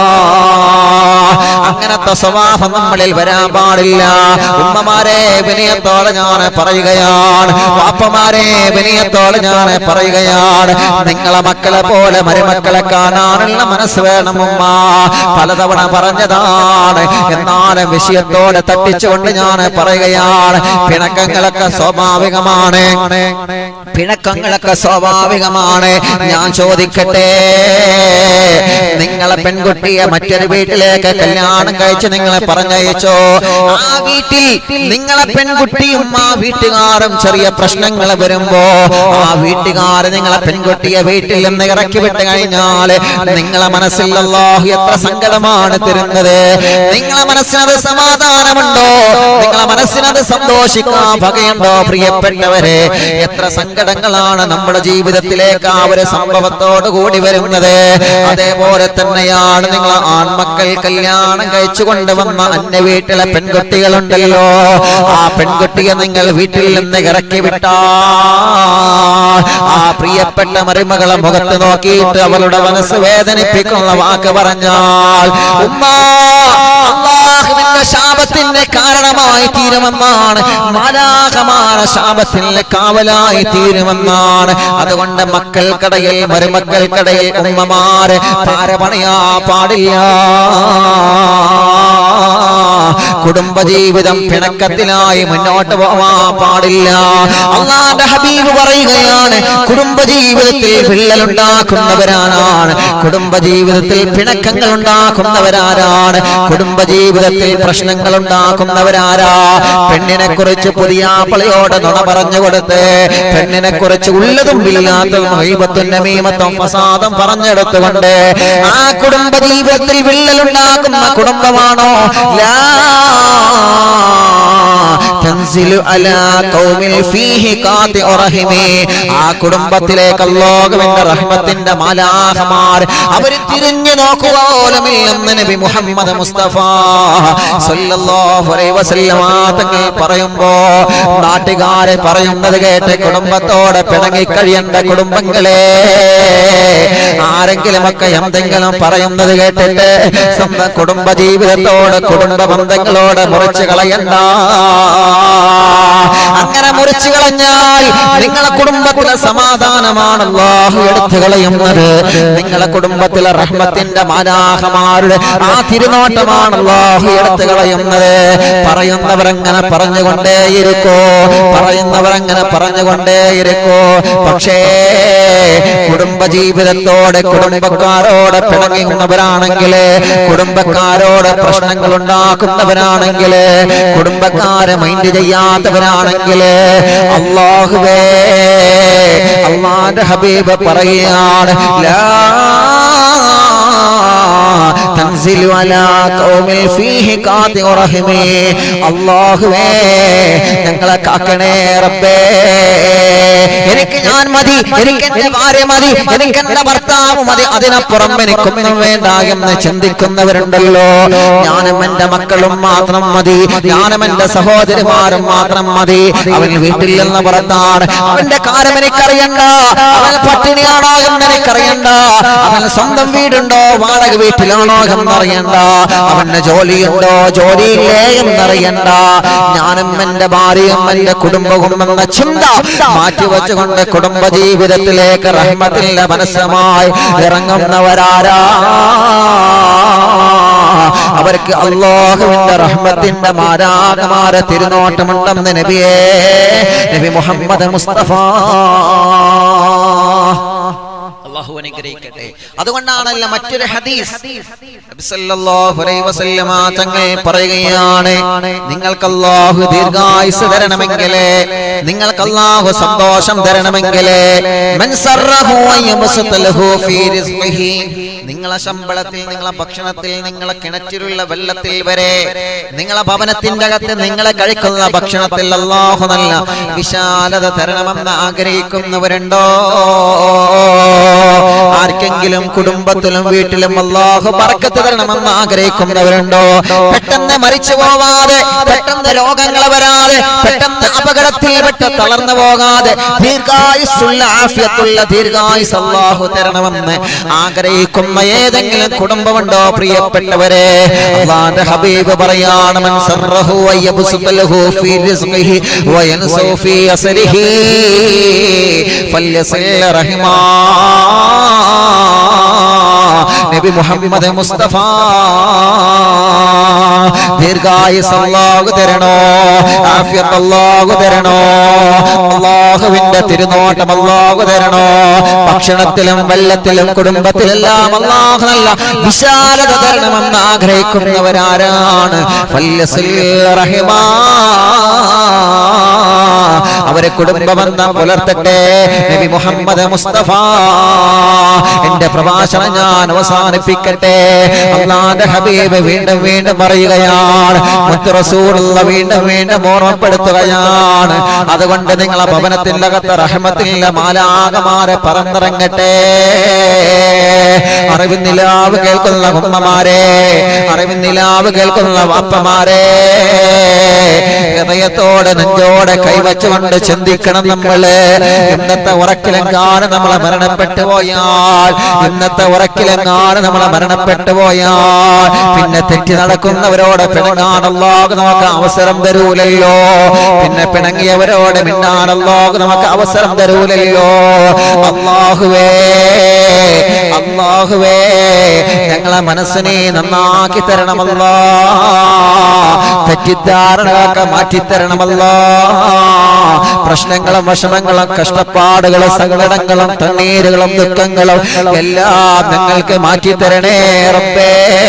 അങ്ങനത്തെ സ്വഭാവം നമ്മളിൽ വരാൻ പാടില്ല. ഉമ്മമാരെ വിനയത്തോടെ ഞാൻ പറയുകയാണ്, വാപ്പമാരെ വിനയത്തോടെ ഞാൻ പറയുകയാണ്, നിങ്ങളെ മക്കളെ പോലെ മരുമക്കളെ കാണാനുള്ള മനസ്സ് വേണം ഉമ്മ. പലതവണ പറഞ്ഞതാണ്, എന്നാലും വിഷയത്തോടെ തട്ടിച്ചുകൊണ്ട് ഞാൻ പറയുകയാണ്, പിണക്കങ്ങളൊക്കെ സ്വാഭാവികമാണ്, പിണക്കങ്ങളൊക്കെ സ്വാഭാവികമാണ്. ഞാൻ ചോദിക്കട്ടെ, നിങ്ങളെ പെൺകുട്ടിയെ മറ്റൊരു വീട്ടിലേക്ക് കല്യാണം കഴിച്ച് നിങ്ങളെ പറഞ്ഞയച്ചോ? ആ വീട്ടിൽ നിങ്ങളെ പെൺകുട്ടിയും ആ വീട്ടുകാരും ചെറിയ പ്രശ്നങ്ങൾ വരുമ്പോ ആ വീട്ടുകാർ നിങ്ങളെ പെൺകുട്ടിയെ വീട്ടിൽ നിന്ന് ഇറക്കി വിട്ട് കഴിഞ്ഞാൽ നിങ്ങളെ മനസ്സിൽ അല്ലാഹു എത്ര സങ്കടമാണ് തരുന്നത്? നിങ്ങളെ മനസ്സിനത് സമാധാനമുണ്ടോ? നിങ്ങളെ മനസ്സിനത് സന്തോഷിക്കാൻ വകയുണ്ടോ? പ്രിയപ്പെട്ടവരെ, എത്ര സങ്കടങ്ങളാണ് നമ്മുടെ ജീവിതത്തിലേക്ക് ആ ഒരു സംഭവത്തോട് കൂടി വരുന്നത്. അതേപോലെ തന്നെയാണ് നിങ്ങൾ ആൺമക്കൾ കല്യാണം കഴിച്ചു കൊണ്ടുവന്ന അന്യ വീട്ടിലെ പെൺകുട്ടികളുണ്ടല്ലോ, ആ പെൺകുട്ടിയെ നിങ്ങൾ വീട്ടിൽ നിന്ന് ഇറക്കി വിട്ടാ ആ പ്രിയപ്പെട്ട മരുമകളെ മുഖത്ത് നോക്കിയിട്ട് അവളുടെ മനസ്സ് വേദനിപ്പിക്കുന്ന വാക്ക് പറഞ്ഞാൽ ഉമ്മ അല്ലാഹുവിന്റെ ശാപത്തിന്റെ കാരണമായി തീരുമെന്നാണ്, മാലാഖമാരുടെ ശാപത്തിന്റെ കാവലായി തീരുമെന്നാണ്. അതുകൊണ്ട് മക്കൾക്കിടയിൽ മരുമക്കൾക്കിടയിൽ ഉമ്മമാര് പാരപണിയാ പാടില്ല. കുടുംബജീവിതം പിണക്കത്തിലായി മുന്നോട്ട് പോവാൻ പാടില്ല. അല്ലാഹുവിന്റെ ഹബീബ് പറയുകയാണ്, കുടുംബജീവിതത്തിൽ വിള്ളലുണ്ടാക്കുന്നവരാരാണ്? കുടുംബജീവിതത്തിൽ പിണക്കങ്ങൾ ഉണ്ടാക്കുന്നവരാരാണ്? കുടുംബജീവിതത്തിൽ പ്രശ്നങ്ങൾ ഉണ്ടാക്കുന്നവരാരാ? പെണ്ണിനെ കുറിച്ച് പുതിയ പളയോട് നുണ പറഞ്ഞു കൊടുത്ത് പെണ്ണിനെ കുറിച്ച് ഉള്ളതും ഇല്ലാത്തതും ഗീബത്തും നമീമത്തും ഫസാദും പറഞ്ഞെടുത്തുകൊണ്ട് ആ കുടുംബജീവിതത്തിൽ വിള്ളലുണ്ടാക്കുന്ന കുടുംബമാണോ? ലാ തൻസിലു അലാ ഖൗമിൽ ഫീഹി ഖാതിഉ റഹിമി. ആ കുടുംബത്തിലേക്ക് അല്ലാഹുവിന്റെ റഹ്മത്തിന്റെ മാലാഖമാർ അവർ തിരിഞ്ഞു നോക്കുക പോലുമില്ലെന്ന് നബി മുഹമ്മദ് മുസ്തഫ സല്ലല്ലാഹു അലൈഹി വസല്ലം തങ്ങൾ പറയുമ്പോ നാട്ടുകാരെ പറയുന്നത് കേട്ട് കുടുംബത്തോടെ പിണങ്ങി കഴിയേണ്ട കുടുംബങ്ങളെ ആരെങ്കിലും ഒക്കെ എന്തെങ്കിലും പറയുന്നത് കേട്ടിട്ട് സ്വന്തം കുടുംബ ജീവിതത്തോട് കുടുംബ ബന്ധങ്ങളോട് മുറിച്ചു കളയണ്ട. അങ്ങനെ മുറിച്ചു കളഞ്ഞാൽ നിങ്ങളെ കുടുംബത്തിലെ സമാധാനമാണ് അല്ലാഹു എടുത്തു കളയുന്നത്. നിങ്ങളെ കുടുംബത്തിലെ റഹ്മത്തിന്റെ മാലാഖമാരുടെ ആ തിരുനോട്ടമാണ് അല്ലാഹു എടുത്തു കളയുന്നത്. പറയുന്നവരങ്ങനെ പറഞ്ഞുകൊണ്ടേയിരിക്കോ പറയുന്നവരങ്ങനെ പറഞ്ഞുകൊണ്ടേയിരിക്കോ പക്ഷേ കുടുംബ ജീവിതത്തോടെ കുടുംബക്കാരോട് പിണങ്ങുന്നവരാണെങ്കിൽ, കുടുംബക്കാരോട് പ്രശ്നങ്ങൾ ഉണ്ടാക്കുന്നവരാണെങ്കിൽ, കുടുംബക്കാരെ മൈൻഡ് ചെയ്യാത്തവരാണെങ്കിൽ അല്ലാഹുവേ അല്ലാഹുവിന്റെ ഹബീബ് പറയുകയാണ് ലാ തൻസിലു അലാ ഖൗമിൽ ഫീഹി ഖാതിഉ റഹിമി. അല്ലാഹുവേ ഞങ്ങളെ കാക്കണേ റബ്ബേ. എനിക്ക് ഞാൻ മതി, എനിക്ക് എന്റെ ഭാര്യ മതി, എനിക്ക് എന്റെ ഭർത്താവ് മതി, അതിനപ്പുറം എനിക്കൊന്നും വേണ്ട എന്ന് ചിന്തിക്കുന്നവരുണ്ടല്ലോ. ഞാനും എന്റെ മക്കളും മാത്രം മതി, ഞാനും എന്റെ സഹോദരിമാരും മാത്രം മതി. അവൻ വീട്ടിൽ നിന്ന് പുറത്താണ്, അവന്റെ കാര്യം എനിക്കറിയണ്ട, അവൻ പട്ടിണിയാണോ എന്ന് എനിക്കറിയണ്ട, അവൻ സ്വന്തം വീടുണ്ടോ വാടക വീട്ടിലാണോ എന്നറിയണ്ട, അവന് ജോലിയുണ്ടോ ജോലിയില്ലേ എന്നറിയണ്ട. ഞാനും എന്റെ ഭാര്യയും എന്റെ കുടുംബവും എന്ന ചിന്ത മാറ്റിവെച്ചുകൊണ്ട് കുടുംബ ജീവിതത്തിലേക്ക് റഹ്മത്തിന്റെ മനസ്സുമായി ഇറങ്ങുന്നവരാരാ അവർക്ക് അല്ലാഹുവിന്റെ റഹ്മത്തിന്റെ മാലാഖമാരെ തിരുനോട്ടമുണ്ടെന്ന് നബിയേ നബി മുഹമ്മദ് മുസ്തഫ. അല്ലാഹു അനുഗ്രഹിക്കട്ടെ. അതുകൊണ്ടാണല്ലോ മറ്റൊരു ഹദീസ് നബി സല്ലല്ലാഹു അലൈഹി വസല്ലം തങ്ങൾ പറയുകയാണ്, നിങ്ങൾക്ക് അല്ലാഹു ദീർഘായുസ് തരണമെങ്കിൽ, നിങ്ങൾക്ക് അല്ലാഹു സന്തോഷം തരണമെങ്കിൽ മൻ സറഹു വയബ്സതലഹു ഫീ റിസ്ഖിഹി, നിങ്ങളെ ശമ്പളത്തിൽ, നിങ്ങളെ ഭക്ഷണത്തിൽ, നിങ്ങളെ കിണറ്റിലുള്ള വെള്ളത്തിൽ വരെ, നിങ്ങളെ ഭവനത്തിന്റെ അകത്ത് നിങ്ങളെ കഴിക്കുന്ന ഭക്ഷണത്തിൽ അല്ലാഹു നല്ല വിശാലത തരണമെന്ന് ആഗ്രഹിക്കുന്നവരുണ്ടോ? ആർക്കെങ്കിലും കുടുംബത്തിലും വീട്ടിലും അല്ലാഹു ബർക്കത്ത് തരണമെന്ന് ആഗ്രഹിക്കുന്നവരുണ്ടോ? പെട്ടെന്ന് മരിച്ചു പോവാതെ, പെട്ടെന്ന് രോഗങ്ങൾ വരാതെ, പെട്ടെന്ന് അപകടത്തിൽ പെട്ട് തളർന്നു പോകാതെ ദീർഘായുസ്സുള്ള ആഫിയത്തുള്ള ദീർഘായുസ് അല്ലാഹു തരണമെന്ന് ആഗ്രഹിക്കുന്ന ഏതെങ്കിലും കുടുംബമുണ്ടോ പ്രിയപ്പെട്ടവരെ? അല്ലാഹുവിന്റെ ഹബീബ് പറയാണ് മൻ സറഹു വയബ്സുലഹു ഫീ റിസ്ഖിഹി വയൻസു ഫീ അസ്രിഹി ഫല്യസിൽ റഹിമാ. നബി മുഹമ്മദ് മുസ്തഫ ദീർഘായുസ് അല്ലാഹു തരണോ, ആഫിയത്ത് അല്ലാഹു തരണോ, അല്ലാഹുവിന്റെ തിരുനോട്ടം അല്ലാഹു തരണോ. ഭക്ഷണത്തിലും വെള്ളത്തിലും കുടുംബത്തിലെല്ലാം അല്ലാഹു നല്ല വിശാലത തരണമെന്ന് ആഗ്രഹിക്കുന്നവരാരാണ്? ഫല്യസിൽ റഹിമാ. അവരെ കുടുംബബന്ധം പുലർത്തട്ടെ. നബി മുഹമ്മദ് മുസ്തഫ. എന്റെ പ്രഭാഷണം ഞാൻ അവസാനിപ്പിക്കട്ടെ. അല്ലാഹുവിന്റെ ഹബീബ് വീണ്ടും വീണ്ടും പറയുകയാണ്, മുത്ത് റസൂലുള്ളാഹി വീണ്ടും വീണ്ടും ഓർമ്മപ്പെടുത്തുകയാണ്, അതുകൊണ്ട് നിങ്ങളെ ഭവനത്തിന്റെ അകത്ത് റഹ്മത്തിന്റെ മാലാഖമാരെ പറന്നിറങ്ങട്ടെ. അറിവിന്നിലാവ് കേൾക്കുന്ന ഉമ്മമാരെ, അറിവിന്നിലാവ് കേൾക്കുന്ന വാപ്പമാരെ, ഹൃദയത്തോടെ നെഞ്ചോടെ കൈവച്ചുകൊണ്ട് ചിന്തിക്കണം നമ്മള്. ഇന്നത്തെ ഉറക്കിലെങ്ങാനും നമ്മളെ മരണപ്പെട്ടു പോയാൽ, ഇന്നത്തെ ഉറക്കിലെങ്ങാനും നമ്മളെ മരണപ്പെട്ടു പോയാൽ പിന്നെ തെറ്റി നടക്കുന്നവരോട് പിണങ്ങാൻ അല്ലാഹു നമുക്ക് അവസരം തരൂലല്ലോ. പിന്നെ പിണങ്ങിയവരോട് മിണ്ടാൻ അല്ലാഹു നമുക്ക് അവസരം തരൂലല്ലോ. അല്ലാഹുവേ അല്ലാഹുവേ ഞങ്ങളെ മനസ്സിനെ നന്നാക്കി തരണമല്ലാ, തെറ്റിദ്ധാരണകളൊക്കെ മാറ്റിത്തരണമല്ലാ. പ്രശ്നങ്ങളും വിഷമങ്ങളും കഷ്ടപ്പാടുകളും സങ്കടങ്ങളും തണ്ണീരുകളും ദുഃഖങ്ങളും എല്ലാം ഞങ്ങൾക്ക് മാറ്റിത്തരണേ റബ്ബേ.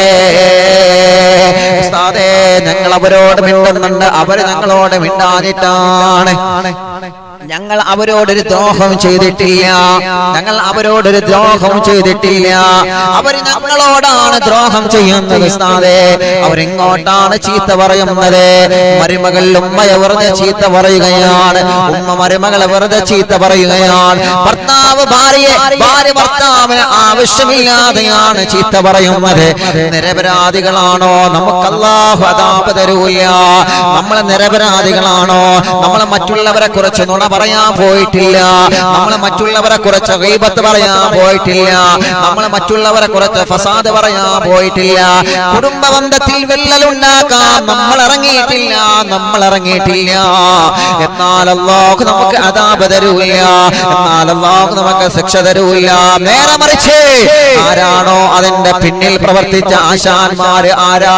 ഉസ്താദേ ഞങ്ങൾ അവരോട് മിണ്ടുന്നുണ്ട്, അവര് ഞങ്ങളോട് മിണ്ടാതിട്ടാണ്. ഞങ്ങൾ അവരോടൊരു ദ്രോഹം ചെയ്തിട്ടില്ല, ഞങ്ങൾ അവരോടൊരു ദ്രോഹം ചെയ്തിട്ടില്ല. അവർ ഞങ്ങളോടാണ് ദ്രോഹം ചെയ്യുന്നത് ഉസ്താദേ. അവരെങ്ങോട്ടാണ് ചീത്ത പറയുന്നത്? മരുമകൾ ഉമ്മയെ വെറുതെ ചീത്ത പറയുകയാണ്, ഉമ്മ മരുമകളെ വെറുതെ ചീത്ത പറയുകയാണ്. ഭർത്താവ് ഭാര്യയെ, ഭാര്യ ഭർത്താവിന് ആവശ്യമില്ലാതെയാണ് ചീത്ത പറയുന്നത്. നിരപരാധികളാണോ? നമുക്ക് അല്ലാഹു അദാബ് തരൂല. നമ്മൾ നിരപരാധികളാണോ? നമ്മൾ മറ്റുള്ളവരെ കുറിച്ച് നുണ പറയാൻ പോയിട്ടില്ല, നമ്മൾ മറ്റുള്ളവരെ കുറിച്ച് ഗീബത്ത് പറയാൻ പോയിട്ടില്ല, നമ്മൾ മറ്റുള്ളവരെ കുറിച്ച് ഫസാദ് പറയാൻ പോയിട്ടില്ല. കുടുംബ ബന്ധത്തിൽ വിള്ളലുണ്ടാക്കാൻ നമ്മൾ ഇറങ്ങിയിട്ടില്ല, നമ്മൾ ഇറങ്ങിയിട്ടില്ല. എന്നാൽ അല്ലാഹു നമുക്ക് അദാബ് തരൂല, എന്നാൽ അല്ലാഹു നമുക്ക് ശിക്ഷ തരൂല. നേരെ മറിച്ച് ആരാണോ അതിന്റെ പിന്നിൽ പ്രവർത്തിച്ച ആശാന്മാര്, ആരാ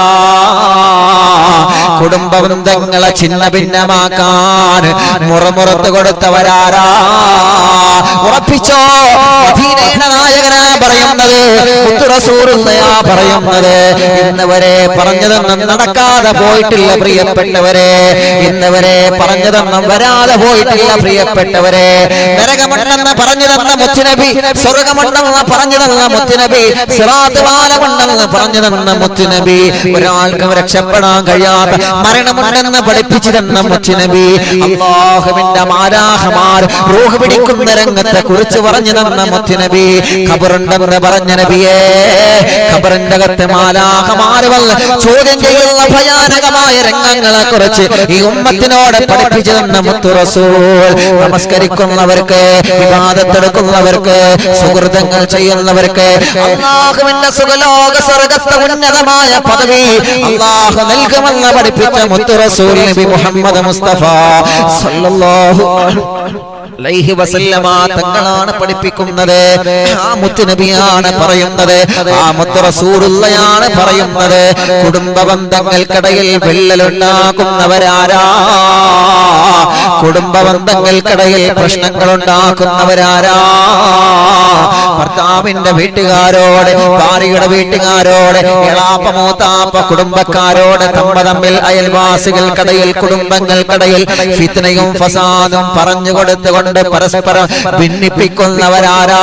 കുടുംബ ബന്ധങ്ങളെ ഛിന്ന ഭിന്നമാക്കാൻ മുറമുറത്ത് കൊടുത്തവരാരാ? ഉറപ്പിച്ചോ, മദീനയുടെ നായകനാ പറയുന്നത്, മുത്ത് റസൂലുള്ളാഹിയാ പറയുന്നത്. ഇന്നവരെ പറഞ്ഞതൊന്നും നടക്കാതെ പോയിട്ടില്ല പ്രിയപ്പെട്ടവരെ, ഇന്നവരെ പറഞ്ഞതൊന്നും വരാതെ പോയിട്ടില്ല പ്രിയപ്പെട്ടവരെ. നരകമുണ്ടെന്ന് പറഞ്ഞു തന്ന മുത്തുനബി, സ്വർഗമുണ്ടെന്ന് പറഞ്ഞു തന്ന മുത്തുനബി, സിറാത്ത് പാലമുണ്ടെന്ന് പറഞ്ഞു തന്ന മുത്തുനബി, ഒരാൾക്കും രക്ഷപ്പെടാൻ കഴിയാത്ത മരണമുണ്ടെന്ന് പഠിപ്പിച്ചു തന്ന മുത്തുനബി, അല്ലാഹുവിന്റെ മാലാഖമാർ റൂഹ് പിടിക്കുന്ന രംഗത്തെ കുറിച്ച് പറഞ്ഞു തന്ന മുത്തുനബി, ഖബറുണ്ടെന്ന് പറഞ്ഞ നബിയേ, ഖബറിന്റെ അകത്ത് മാലാഖമാർ വന്ന് ചോദ്യം ചെയ്യുന്ന ഭയാനകമായ രംഗങ്ങളെ കുറിച്ച് ഈ ഉമ്മത്തിനോട് പഠിപ്പിച്ചു തന്ന മുത്തു റസൂൽ. നമസ്കരിക്കുന്നവർക്ക്, ഇബാദത്തെടുക്കുന്നവർക്ക്, സുഹൃതങ്ങൾ ചെയ്യുന്നവർക്ക് അല്ലാഹുവിന്റെ സുഖലോക സ്വർഗ്ഗത്തെ ഉന്നതമായ പദവി അല്ലാഹു നൽകുമെന്ന് പഠിപ്പിച്ച മുത്തു റസൂൽ നബി മുഹമ്മദ് മുസ്തഫ സല്ലല്ലാഹു അലൈഹി വസല്ലമ തങ്ങളാണ് പഠിപ്പിക്കുന്നത്. ആ മുത്തുനബിയാണ് പറയുന്നത്, ആ മുത്ത് റസൂലുള്ളാഹിയാണ് പറയുന്നത്. കുടുംബ ബന്ധങ്ങൾക്കിടയിൽ വിള്ളലുണ്ടാക്കുന്നവരാരാ? കുടുംബ ബന്ധങ്ങൾക്കിടയിൽ പ്രശ്നങ്ങൾ ഉണ്ടാക്കുന്നവരാരാ? ഭർത്താവിന്റെ വീട്ടുകാരോട്, ഭാര്യയുടെ വീട്ടുകാരോട്, എളാപ്പ മൂത്താപ്പ കുടുംബക്കാരോട്, തമ്മ തമ്മിൽ അയൽവാസികൾക്കിടയിൽ, കുടുംബങ്ങൾക്കിടയിൽ ഫിത്നയും ഫസാദും പറഞ്ഞു കൊടുത്തുകൊണ്ട് പരസ്പരം ഭിന്നിപ്പിക്കുന്നവരാരാ?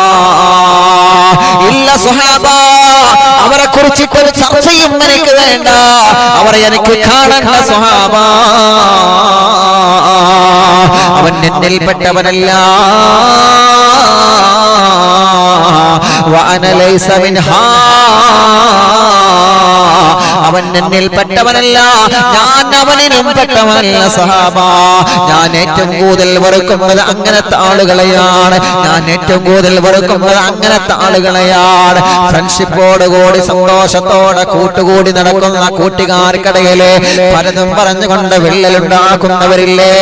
ഇല്ല സ്വഹാബ, അവരെ കുറിച്ചിട്ടൊരു ചർച്ചയും എനിക്ക് വേണ്ട, അവരെ എനിക്ക് കാണണ്ട സ്വഹാബ. അവൻ എന്നിൽപ്പെട്ടവനല്ല, വഅന ലൈസ മിൻഹാ, അവൻ എന്നിൽപ്പെട്ടവനല്ല, ഞാൻ അവനിലും പെട്ടവനല്ല സഹാബ. ഞാൻ ഏറ്റവും കൂടുതൽ വെറുക്കുന്നത് അങ്ങനത്തെ ആളുകളെയാണ്, ഞാൻ ഏറ്റവും കൂടുതൽ വെറുക്കുന്നത് അങ്ങനത്തെ ആളുകളെയാണ്. ഫ്രണ്ട്ഷിപ്പോട് കൂടി സന്തോഷത്തോടെ കൂട്ടുകൂടി നടക്കുന്ന കൂട്ടുകാർക്കിടയില് പലതും പറഞ്ഞുകൊണ്ട് വിള്ളലുണ്ടാക്കുന്നവരില്ലേ?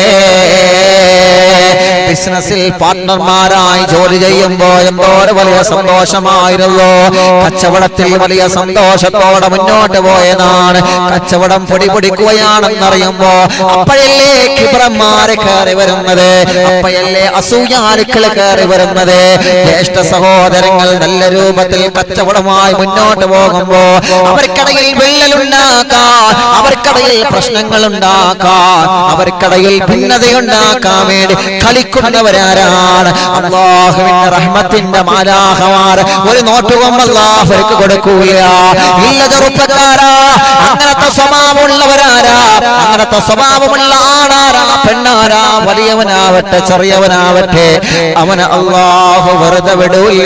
ബിസിനസ്സിൽ പാർട്ട്ണർമാരായി ജോലി ചെയ്യുമ്പോ എന്തോരം വലിയ സന്തോഷമായിരുന്നു, കച്ചവടത്തിൽ വലിയ സന്തോഷത്തോടെ മുന്നോട്ട് പോയതാണ്. കച്ചവടം പൊടി പൊടിക്കുകയാണെന്നറിയുമ്പോ അപ്പോഴല്ലേ കിബ്രന്മാര് കയറി വരുന്നത്, അപ്പോഴല്ലേ അസൂയാലുക്കൾ കയറി വരുന്നത്. ജ്യേഷ്ഠ സഹോദരങ്ങൾ നല്ല രൂപത്തിൽ കച്ചവടമായി മുന്നോട്ട് പോകുമ്പോ അവർക്കിടയിൽ വിള്ളലുണ്ടാക്കാൻ, അവർക്കിടയിൽ പ്രശ്നങ്ങൾ ഉണ്ടാക്കാൻ, അവർക്കിടയിൽ ഭിന്നതയുണ്ടാക്കാൻ വേണ്ടി കളിക്കുന്നവരാരാണ്? അല്ലാഹുവിന്റെ റഹ്മത്തിന്റെ മാലാഖമാർ ഒരു നോട്ടുകം അല്ലാഹുവിற்கு കൊടുക്കൂല. ഇല്ല ചെറുപ്പക്കാരാ, അങ്ങനത്തെ സ്വഭാവമുള്ളവരാരാ? അങ്ങനത്തെ സ്വഭാവമുള്ള ആണാരാ, പെണ്ണാരാ, വലിയവനാവട്ടെ ചെറിയവനാവട്ടെ, അവനെ അല്ലാഹു വെറുതെ വിടൂല്ല,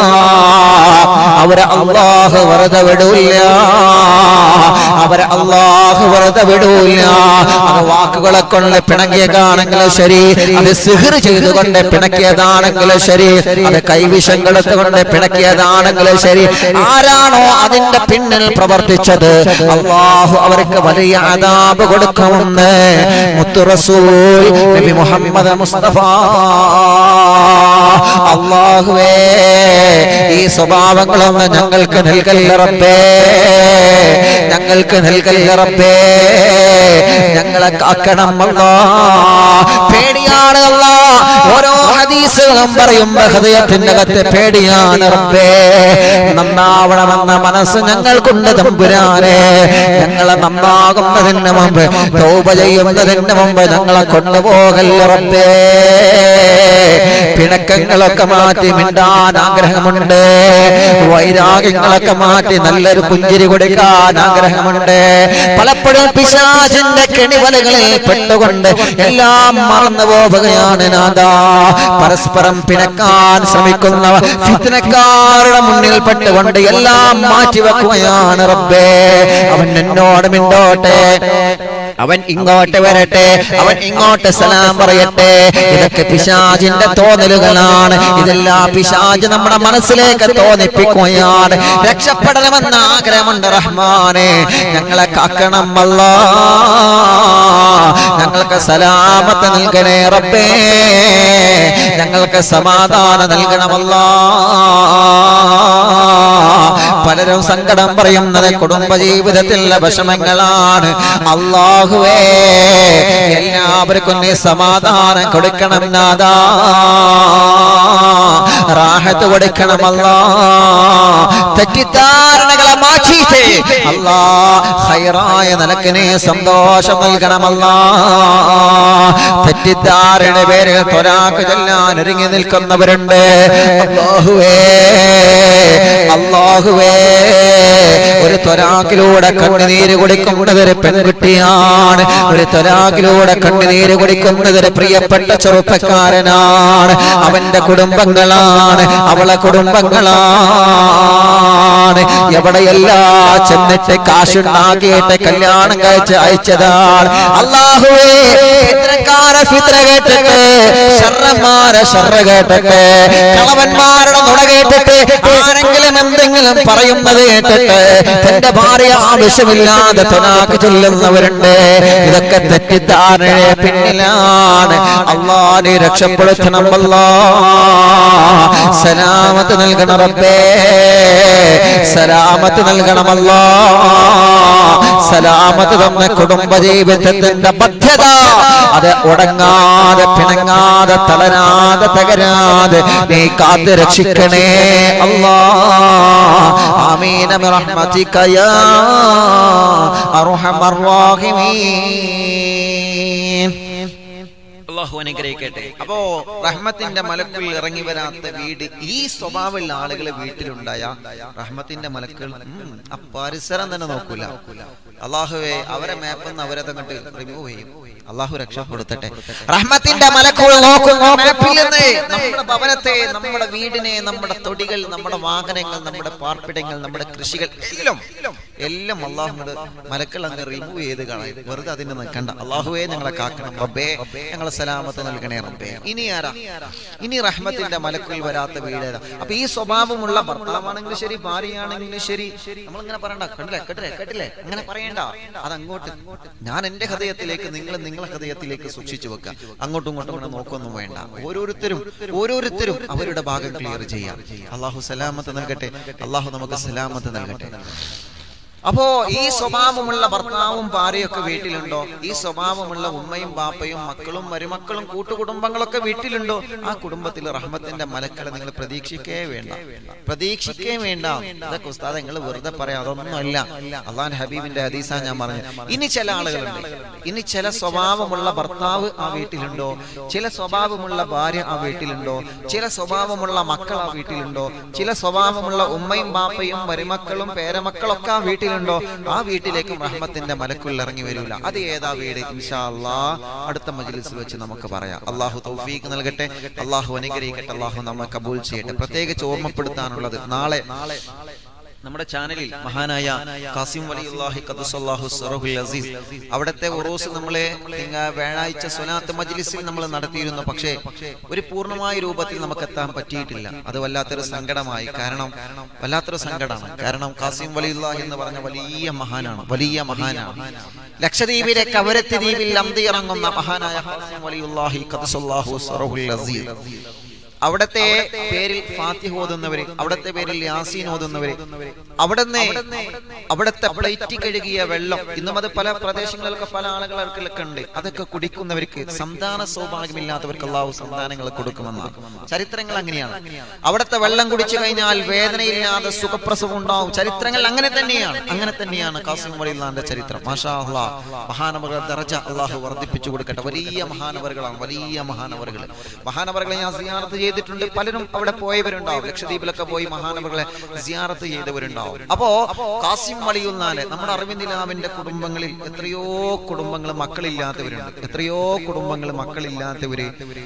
അവരെ അല്ലാഹു വെറുതെ വിടൂല്ല, അവരെ അല്ലാഹു വെറുതെ വിടൂല്ല. അത് വാക്കുകളെ കൊണ്ട് പിണങ്ങിയതാണെങ്കിലും ശരി, അത് സിഹ്ർ ചെയ്തുകൊണ്ട് പിണക്കിയതാണെങ്കിലും ശരി, അത് കൈവിഷം കൊടുത്തുകൊണ്ട് പിണക്കിയതാണെങ്കിലും ശരി, ആരാണോ അതിന്റെ പിന്നിൽ പ്രവർത്തിച്ചത് അല്ലാഹു അവർക്ക് വലിയ അദാബ് കൊടുക്കുമെന്ന് മുത്തു റസൂൽ നബി മുഹമ്മദ് മുസ്തഫ. അല്ലാഹുവേ, ഈ സ്വഭാവങ്ങളൊന്ന് ഞങ്ങൾക്ക് നൽകല്ല റബ്ബേ, ഞങ്ങൾക്ക് നൽകല്ല റബ്ബേ. ഞങ്ങൾ ഞങ്ങളെ കാക്കണം അല്ലാഹ്. പേടിയാണ് അല്ലാഹ്. ഓരോ ഹദീസുകളും പറയുമ്പോൾ ഹൃദയത്തിന്റെ അകത്ത് പേടിയാണ് റബ്ബേ. നന്നാവണമെന്ന മനസ്സ് ഞങ്ങൾക്കുണ്ട് തമ്പുരാനെ. ഞങ്ങളെ നന്നാകുന്നതിന് മുമ്പ് തൗബ ചെയ്യുന്നതിന് മുമ്പ് ഞങ്ങളെ കൊണ്ടുപോകല്ല റബ്ബേ. പിണക്കങ്ങളൊക്കെ മാറ്റി മിണ്ടാൻ ആഗ്രഹമുണ്ട്. വൈരാഗ്യങ്ങളൊക്കെ മാറ്റി നല്ലൊരു പുഞ്ചിരി കൊടുക്കാൻ ആഗ്രഹമുണ്ട്. പലപ്പോഴും പിശാചിന്റെ കെണിവലകളിൽ പെട്ടുകൊണ്ട് എല്ലാം മറന്നു പോവുകയാണ് നാഥാ. പരസ്പരം പിണക്കാൻ ശ്രമിക്കുന്ന ഫിത്നക്കാരുടെ മുന്നിൽ പെട്ടുകൊണ്ട് എല്ലാം മാറ്റിവെക്കുകയാണ് റബ്ബേ. അവൻ എന്നോട് മിണ്ടോട്ടെ, അവൻ ഇങ്ങോട്ട് വരട്ടെ, അവൻ ഇങ്ങോട്ട് സലാം പറയട്ടെ. ഇതൊക്കെ പിശാചിന്റെ തോന്നലുകളാണ്. ഇതെല്ലാം പിശാച് നമ്മുടെ മനസ്സിലേക്ക് തോന്നിപ്പിക്കുകയാണ്. രക്ഷപ്പെടണമെന്ന ആഗ്രഹമുണ്ട് റഹ്മാനെ. ഞങ്ങളെ കാക്കണം അല്ലാഹ്. ഞങ്ങൾക്ക് സലാമത്ത് നൽകണേ റബ്ബേ. ഞങ്ങൾക്ക് സമാധാനം നൽകണമല്ലാ. പലരും സങ്കടം പറയുന്നത് കുടുംബജീവിതത്തിലെ വിഷമങ്ങളാണ്. അല്ലാഹുവേ, എല്ലാവർക്കും നീ സമാധാനം കൊടുക്കണം നാഥാ. റാഹത്ത് കൊടുക്കണം അല്ലാഹ്. തെറ്റിദ്ധാരണകളെ മാറ്റിയിട്ട് അല്ലാഹ് ഖൈറായ നിലക്ക് നീ സന്തോഷം നൽകണം അല്ലാഹ്. തെറ്റിദ്ധാരണ പേരിൽ ത്വരാഖ് ചൊല്ലാൻ ഒരുങ്ങി നിൽക്കുന്നവരുണ്ട്. അല്ലാഹുവേ, അല്ലാഹുവേ, ഒരു ത്വരാഖിലൂടെ കണ്ണുനീര് കുടിക്കുന്നത് ഒരു പെൺകുട്ടിയാണ്. ഒരു ത്വരാഖിലൂടെ കണ്ണുനീര് കുടിക്കുന്നത് ഒരു പ്രിയപ്പെട്ട ചെറുപ്പക്കാരനാണ്. അവന്റെ കുടുംബങ്ങളാണ്, അവളെ കുടുംബങ്ങളാണ്. എവിടെയെല്ലാം ചെന്നിട്ട് കാശുണ്ടാക്കിയിട്ട് കല്യാണം കഴിച്ച് അയച്ചതാണ്. അല്ലാഹുവേ, ഫിത്നക്കാരെ ഫിത്ന കേട്ടിട്ട്, ശർറന്മാരെ ശർറ കേട്ടിട്ട്, കളവന്മാരുടെ നുണ കേട്ടിട്ട്, ആരെങ്കിലും എന്തെങ്കിലും പറയുന്നത് കേട്ടിട്ട് തന്റെ ഭാര്യ ആവശ്യമില്ലാതെ തലാഖ് ചൊല്ലുന്നവരുണ്ട്. ഇതൊക്കെ തെറ്റിദ്ധാരണയെ പിന്നിലാണ്. അല്ലാഹ് നീ രക്ഷപ്പെടുത്തണം അല്ലാഹ്. സലാമത്ത് നൽകണം റബ്ബേ. സലാമത്ത് നൽകണം അല്ലാഹ്. സലാമത്ത് തന്ന കുടുംബജീവിതത്തിന്റെ ബദ്ധത അത് ഉടങ്ങാതെ, പിണങ്ങാതെ, തളരാതെ, തകരാതെ നീ കാത്ത് രക്ഷിക്കണേ അല്ലാഹ്. ആമീൻ ബിറഹ്മതിക യാ അർഹമർ റഹീമീൻ. അല്ലാഹു അനുഗ്രഹിക്കട്ടെ. അപ്പോ റഹ്മത്തിന്റെ മലക്കുകൾ ഇറങ്ങി വരാത്ത വീട്, ഈ സ്വഭാവമുള്ള ആളുകൾ വീട്ടിലുണ്ടായ റഹ്മത്തിന്റെ മലക്കുകൾ ആ പരിസരം തന്നെ നോക്കൂല. അല്ലാഹുവേ, അവരെ മാപ്പെന്ന് അവരെ തങ്ങട്ട് റിമൂവ് ചെയ്യും. അല്ലാഹു രക്ഷപ്പെടുത്തട്ടെ. റഹ്മത്തിന്റെ മലക്കുകൾ നോക്കുന്നു മാപ്പിൽ നിന്ന് നമ്മുടെ ഭവനത്തെ, നമ്മുടെ വീടിനെ, നമ്മുടെ തൊടികൾ, നമ്മുടെ വാഹനങ്ങൾ, നമ്മുടെ പാർപ്പിടങ്ങൾ, നമ്മുടെ കൃഷികൾ എല്ലാം എല്ലാം അല്ലാഹുവിന്റെ മലക്കൾ അങ്ങ് റിമൂവ് ചെയ്ത് കളയും. വെറുതെ അതിന് നിൽക്കണ്ട. അല്ലാഹുവേ, ഞങ്ങളെ കാക്കണം റബ്ബേ. ഞങ്ങളെ സലാമത്ത് നൽകണേ റബ്ബേ. ഇനി ആരാ? ഇനി റഹ്മത്തിന്റെ മലക്കുകൾ വരാത്ത വീടേതാ? അപ്പൊ ഈ സ്വഭാവമുള്ള ഭർത്താവാണെങ്കിലും ശരി, ഭാര്യയാണെങ്കിലും ശരി, നമ്മളിങ്ങനെ പറയണ്ട. കണ്ടില്ലേ, കേട്ടില്ലേ, കേട്ടില്ലേ, അങ്ങനെ പറയണ്ട. അതങ്ങോട്ട് ഞാൻ എന്റെ ഹൃദയത്തിലേക്ക്, നിങ്ങൾ നിങ്ങളെ ഹൃദയത്തിലേക്ക് സൂക്ഷിച്ചു വെക്കുക. അങ്ങോട്ടും ഇങ്ങോട്ടും ഇങ്ങനെ നോക്കൊന്നും വേണ്ട. ഓരോരുത്തരും ഓരോരുത്തരും അവരുടെ ഭാഗം ക്ലിയർ ചെയ്യാം. അല്ലാഹു സലാമത്ത് നൽകട്ടെ. അല്ലാഹു നമുക്ക് സലാമത്ത് നൽകട്ടെ. അപ്പോ ഈ സ്വഭാവമുള്ള ഭർത്താവും ഭാര്യയൊക്കെ വീട്ടിലുണ്ടോ? ഈ സ്വഭാവമുള്ള ഉമ്മയും ബാപ്പയും മക്കളും മരുമക്കളും കൂട്ടുകുടുംബങ്ങളൊക്കെ വീട്ടിലുണ്ടോ? ആ കുടുംബത്തിൽ റഹ്മത്തിന്റെ മലക്കളെ നിങ്ങൾ പ്രതീക്ഷിക്കേ വേണ്ട, പ്രതീക്ഷിക്കേ വേണ്ട. ഇതൊക്കെ ഉസ്താദ് നിങ്ങൾ വെറുതെ പറയാം, അതൊന്നും അല്ല. അള്ളാഹുവിന്റെ ഹബീബിന്റെ ഹദീസാ ഞാൻ പറഞ്ഞു. ഇനി ചില ആളുകളുണ്ട്, ഇനി ചില സ്വഭാവമുള്ള ഭർത്താവ് ആ വീട്ടിലുണ്ടോ? ചില സ്വഭാവമുള്ള ഭാര്യ ആ വീട്ടിലുണ്ടോ? ചില സ്വഭാവമുള്ള മക്കൾ ആ വീട്ടിലുണ്ടോ? ചില സ്വഭാവമുള്ള ഉമ്മയും ബാപ്പയും മരുമക്കളും പേരമക്കളൊക്കെ ആ വീട്ടിൽ ണ്ടോ? ആ വീട്ടിലേക്കും റഹ്മത്തിന്റെ മലക്കുകൾ ഇറങ്ങി വരൂല. അത് ഏതാ വീട്? ഇൻഷാ അല്ലാഹ് അടുത്ത മജ്ലിസിൽ വെച്ച് നമുക്ക് പറയാം. അല്ലാഹു തൗഫീഖ് നൽകട്ടെ. അല്ലാഹു അനുഗ്രഹിക്കട്ടെ. അല്ലാഹു നമ്മെ കബൂൽ ചെയ്യട്ടെ. പ്രത്യേകിച്ച് ഓർമ്മപ്പെടുത്താനുള്ളത്, നാളെ നമ്മുടെ ചാനലിൽ മഹാനായ ഖാസിം വലിയുല്ലാഹി ഖദ്ദസല്ലാഹു സിറഹുൽ അസീസ് അവിടുത്തെ ഉറൂസ് നമ്മളെ വ്യാഴാഴ്ച സ്വലാത്ത് മജ്ലിസിൽ നമ്മൾ നടത്തിയിരുന്നു. പക്ഷേ ഒരു പൂർണ്ണമായ രൂപത്തിൽ നമുക്ക് എത്താൻ പറ്റിയിട്ടില്ല. അത് വല്ലാത്തൊരു സങ്കടമായി. കാരണം വല്ലാത്തൊരു സങ്കടമാണ്. കാരണം ഖാസിം വലിയുല്ലാഹി എന്ന് പറഞ്ഞ വലിയ മഹാനാണ്, വലിയ മഹാനാണ്. ലക്ഷദ്വീപിലെ കവരത്തി ദ്വീപിൽ അന്തി ഇറങ്ങുന്ന മഹാനായ ഖാസിം വലിയുല്ലാഹി ഖദ്ദസല്ലാഹു സിറഹുൽ അസീസ് അവിടത്തെ പേരിൽ ഫാത്തിഹ ഓതുന്നവര്, അവിടത്തെ പേരിൽ യാസീൻ ഓതുന്നവര്, അവിടുന്ന് അവിടത്തെ പ്ലേറ്റ് കഴുകിയ വെള്ളം, ഇന്നും അത് പല പ്രദേശങ്ങളിലൊക്കെ പല ആളുകൾക്കൊക്കെ ഉണ്ട്, അതൊക്കെ കുടിക്കുന്നവർക്ക് സന്താന സൗഭാഗ്യമില്ലാത്തവർക്ക് അല്ലാഹു സന്താനങ്ങൾ കൊടുക്കുമെന്നാണ് ചരിത്രങ്ങൾ. അങ്ങനെയാണ്. അവിടത്തെ വെള്ളം കുടിച്ചു കഴിഞ്ഞാൽ വേദനയില്ലാതെ സുഖപ്രസവം ഉണ്ടാവും. ചരിത്രങ്ങൾ അങ്ങനെ തന്നെയാണ്. അങ്ങനെ തന്നെയാണ് ഖാസിം വലിയുള്ളാന്റെ ചരിത്രം. മാഷാ അല്ലാഹ്. മഹാനവറുകളുടെ ദറജ അല്ലാഹു വർദ്ധിപ്പിച്ചു കൊടുക്കട്ടെ. വലിയ മഹാനവറുകളാണ്, വലിയ മഹാനവറുകൾ. മഹാനവറുകളെ ഞാൻ സിയാറത്ത് ചെയ്തിട്ടുണ്ട്. പലരും അവിടെ പോയവരുണ്ടാവും. ലക്ഷദ്വീപിലൊക്കെ പോയി മഹാനവറുകളെ സിയാറത്ത് ചെയ്തവരുണ്ടാവും. അപ്പോ ഖാസിം വലിയുള്ളാന്റെ നമ്മുടെ അറവിന്ദിലാമിന്റെ കുടുംബങ്ങളിൽ എത്രയോ കുടുംബങ്ങൾ മക്കളില്ലാത്തവരുണ്ട്. എത്രയോ കുടുംബങ്ങൾ മക്കളില്ലാത്തവര്,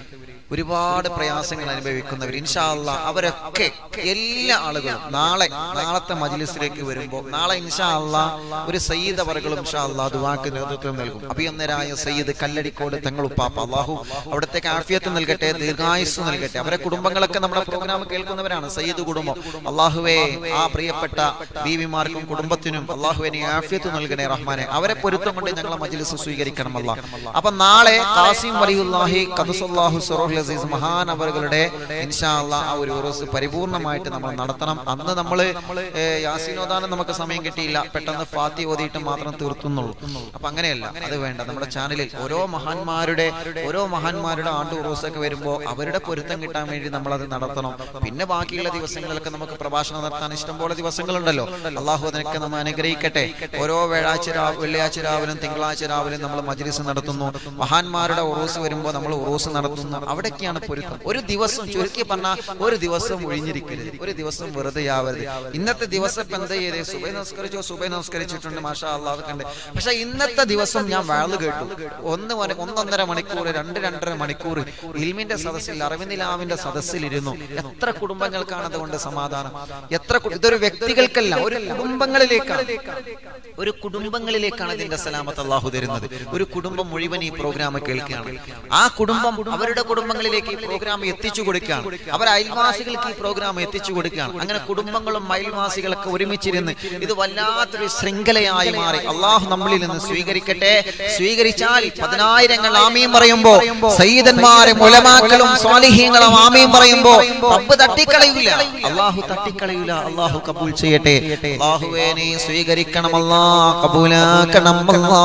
ഒരുപാട് പ്രയാസങ്ങൾ അനുഭവിക്കുന്നവർ. ഇൻഷാ അല്ലാഹ് അവരൊക്കെ എല്ലാ ആളുകളും നാളെ നാളത്തെ മജ്ലിസിലേക്ക് വരുമ്പോൾ നാളെ ഇൻഷാ അല്ലാഹ് ഒരു സയ്യിദ് അവറുകളും ഇൻഷാ അല്ലാഹ് ദുആക്ക് നേതൃത്വം നൽകും. അഭിയന്നരായ സയ്യിദ് കല്ലടിക്കോട് തങ്ങളുപ്പാപ്പ അല്ലാഹു അവിടത്തേക്ക് ആഫിയത്ത് നൽകട്ടെ, ദീർഘായുസ്സ് നൽകട്ടെ. അവരെ കുടുംബങ്ങളൊക്കെ നമ്മുടെ പ്രോഗ്രാം കേൾക്കുന്നവരാണ്. സയ്യിദ് കുടുംബം അല്ലാഹുവേ ആ പ്രിയപ്പെട്ട ബീവിമാർക്കും കുടുംബത്തിനും അല്ലാഹുവേ നീ ആഫിയത്ത് നൽകണേ റഹ്മാനെ. അവരെ പൊരുത്തം കൊണ്ട് ഞങ്ങളെ മജ്ലിസ് സ്വീകരിക്കണം അല്ലാഹ്. അപ്പൊ നാളെ ഖാസിം വലിയുല്ലാഹി ഖദ്ദസല്ലാഹു സിറഹുൽ അസീസ് മഹാനവറുകളുടെ ഇൻഷാ അല്ലാഹ് ആ ഒരു ഉറൂസ് പരിപൂർണമായിട്ട് നമ്മൾ നടത്തണം. അന്ന് നമ്മൾ യാസീൻ ഓതാനും നമുക്ക് സമയം കിട്ടിയില്ല, പെട്ടെന്ന് ഫാത്തിഹ ഓതിയിട്ട് മാത്രം തീർത്തുന്നുള്ളൂ. അപ്പൊ അങ്ങനെയല്ല, അത് വേണ്ട. നമ്മുടെ ചാനലിൽ ഓരോ മഹാന്മാരുടെ ഓരോ മഹാന്മാരുടെ ആണ്ട് ഉറൂസൊക്കെ വരുമ്പോൾ അവരുടെ പൊരുത്തം കിട്ടാൻ വേണ്ടി നമ്മൾ അത് നടത്തണം. പിന്നെ ബാക്കിയുള്ള ദിവസങ്ങളിലൊക്കെ നമുക്ക് പ്രഭാഷണം നടത്താൻ ഇഷ്ടം പോലെ ദിവസങ്ങളുണ്ടല്ലോ. അള്ളാഹു അതിനൊക്കെ നമ്മൾ അനുഗ്രഹിക്കട്ടെ. ഓരോ വ്യാഴാഴ്ച വെള്ളിയാഴ്ച രാവിലും തിങ്കളാഴ്ച രാവിലും നമ്മൾ മജ്ലിസ് നടത്തുന്നു. മഹാന്മാരുടെ ഉറൂസ് വരുമ്പോൾ നമ്മൾ ഉറൂസ് നടത്തുന്നു. അവിടേക്കാണ് പൊരുത്തം. ഒരു ദിവസം ചുരുക്കി പറഞ്ഞാൽ ഒരു ദിവസം ഒഴിഞ്ഞിരിക്കരുത്, ഒരു ദിവസം വെറുതെ ആവരുത്. ഇന്നത്തെ ദിവസം ഇപ്പൊ എന്താ ചെയ്തേ? സുബൈ നമസ്കരിച്ചോ? സുബൈ നമസ്കരിച്ചിട്ടുണ്ട്, മാഷാ അല്ലാഹ് കണ്ട്. പക്ഷെ ഇന്നത്തെ ദിവസം ഞാൻ വാള് കേട്ടു. ഒന്ന് ഒന്നൊന്നര മണിക്കൂർ, രണ്ട് രണ്ടര മണിക്കൂർ ഇൽമിന്റെ സദസ്സിൽ, അറവിന്ദിലാമിന്റെ സദസ്സിലിരുന്നു. എത്ര കുടുംബങ്ങൾക്കാണ് അതുകൊണ്ട് സമാധാനം? എത്ര ഇതൊരു വ്യക്തികൾക്കല്ല, ഒരു കുടുംബങ്ങളിലേക്കാണ് ഒരു കുടുംബങ്ങളിലേക്കാണ് ഇതിന്റെ സലാമത്ത് അല്ലാഹു തരുന്നത്. ഒരു കുടുംബം മുഴുവൻ ഈ പ്രോഗ്രാം കേൾക്കുകയാണ്. ആ കുടുംബം അവരുടെ കുടുംബങ്ങളിലേക്ക് ഈ പ്രോഗ്രാം എത്തിച്ചു കൊടുക്കുകയാണ്. അവർ അയൽവാസികൾക്ക് ഈ പ്രോഗ്രാം എത്തിച്ചു കൊടുക്കുകയാണ്. അങ്ങനെ കുടുംബങ്ങളും അയൽവാസികളൊക്കെ ഒരുമിച്ചിരുന്ന് ഇത് വല്ലാത്തൊരു ശൃംഖലയായി മാറി. അള്ളാഹു നമ്മളിൽ നിന്ന് സ്വീകരിക്കട്ടെ. സ്വീകരിച്ചാൽ പതിനായിരങ്ങൾ ആമീൻ പറയുമ്പോ, സയ്യിദന്മാരും ഉലമാക്കളും സ്വാലിഹീങ്ങളും ആമീൻ പറയുമ്പോ റബ്ബ് തട്ടിക്കളയൂല, അള്ളാഹു തട്ടിക്കളയൂല. അള്ളാഹു കബൂൽ ചെയ്യട്ടെ. അള്ളാഹുവേ നീ സ്വീകരിക്കണം അല്ലാഹ്, കബൂലാക്കണം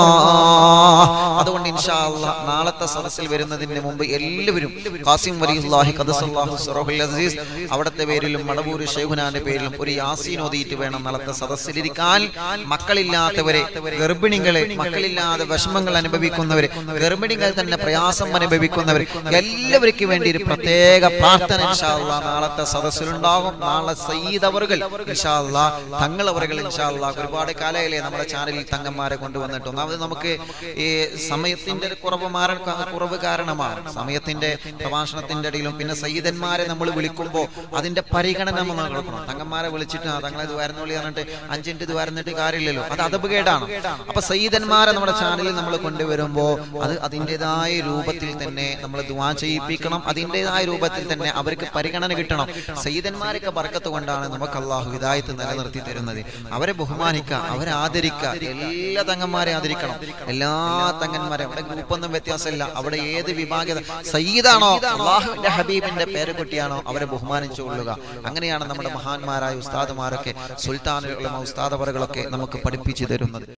അല്ലാഹ്. അതുകൊണ്ട് ഇൻഷാ അല്ലാഹ് നാളത്തെ സദസ്സിൽ വരുന്നതിന് മുമ്പ് എല്ലാവരും ഖാസിം വലിയുല്ലാഹി ഖദ്ദസല്ലാഹു സിറഹുൽ അസീസ് അവിടത്തെ പേരിലും മടവൂർ ശൈഖുനാന്റെ പേരിലും ഒരു യാസീൻ ഓതിയിട്ട് വേണം നാളത്തെ സദസ്സിലിരിക്കാൻ. മക്കളില്ലാത്തവരെ, ഗർഭിണികളെ, മക്കളില്ലാതെ വിഷമങ്ങൾ അനുഭവിക്കുന്നവരെ, ഗർഭിണികൾ തന്നെ പ്രയാസം അനുഭവിക്കുന്നവർ എല്ലാവർക്കും വേണ്ടി ഒരു പ്രത്യേക പ്രാർത്ഥന ഇൻഷാ അല്ലാഹ് നാളത്തെ സദസ്സിലുണ്ടാകും. നാളെ സയ്യിദ് അവറുകൾ ഇൻഷാ അല്ലാഹ് തങ്ങൾ അവറുകൾ ഇൻഷാ അല്ലാഹ് ഒരുപാട് കാലയിലെ നമ്മുടെ ചാനലിൽ തങ്ങന്മാരെ കൊണ്ടുവന്നിട്ട് ഒന്നാമത് നമുക്ക് ഈ സമയത്തിന്റെ കുറവ് മാറാൻ കുറവ് കാരണമാണ്. സമയത്തിന്റെ പ്രഭാഷണത്തിന്റെ ഇടയിലും പിന്നെ സയ്യിദന്മാരെ നമ്മൾ വിളിക്കുമ്പോൾ അതിന്റെ പരിഗണന നമ്മൾ നടക്കണം. തങ്ങന്മാരെ വിളിച്ചിട്ട് തങ്ങളെ ഇത് വരുന്നുള്ളി പറഞ്ഞിട്ട് അഞ്ചിന്റെ ഇത് വരുന്നിട്ട് കാര്യമില്ലല്ലോ, അത് അതപകേടാണ്. അപ്പൊ സയ്യിദന്മാരെ നമ്മുടെ ചാനലിൽ നമ്മൾ കൊണ്ടുവരുമ്പോൾ അത് അതിൻ്റെതായ രൂപത്തിൽ തന്നെ നമ്മൾ ദുആ ചെയ്യിപ്പിക്കണം. അതിൻ്റെതായ രൂപത്തിൽ തന്നെ അവർക്ക് പരിഗണന കിട്ടണം. സയ്യിദന്മാരൊക്കെ ബർക്കത്ത് കൊണ്ടാണ് നമുക്ക് അല്ലാഹു ഹിദായത്ത് നിലനിർത്തി തരുന്നത്. അവരെ ബഹുമാനിക്കുക, അവരെ ആദരിക്കുക. എല്ലാ തങ്ങന്മാരെ ആദരിക്കണം. എല്ലാ തങ്ങന്മാരെ, അവിടെ ഗ്രൂപ്പൊന്നും വ്യത്യാസമില്ല. അവിടെ ഏത് വിഭാഗത സയ്യിദാണോ, അല്ലാഹുവിന്റെ ഹബീബിന്റെ പേര് കുട്ടിയാണോ, അവരെ ബഹുമാനിച്ചു കൊള്ളുക. അങ്ങനെയാണ് നമ്മുടെ മഹാന്മാരായ ഉസ്താദുമാരൊക്കെ, സുൽത്താനുകളും ഉസ്താദ് അവറുകളൊക്കെ നമുക്ക് പഠിപ്പിച്ചു തരുന്നത്.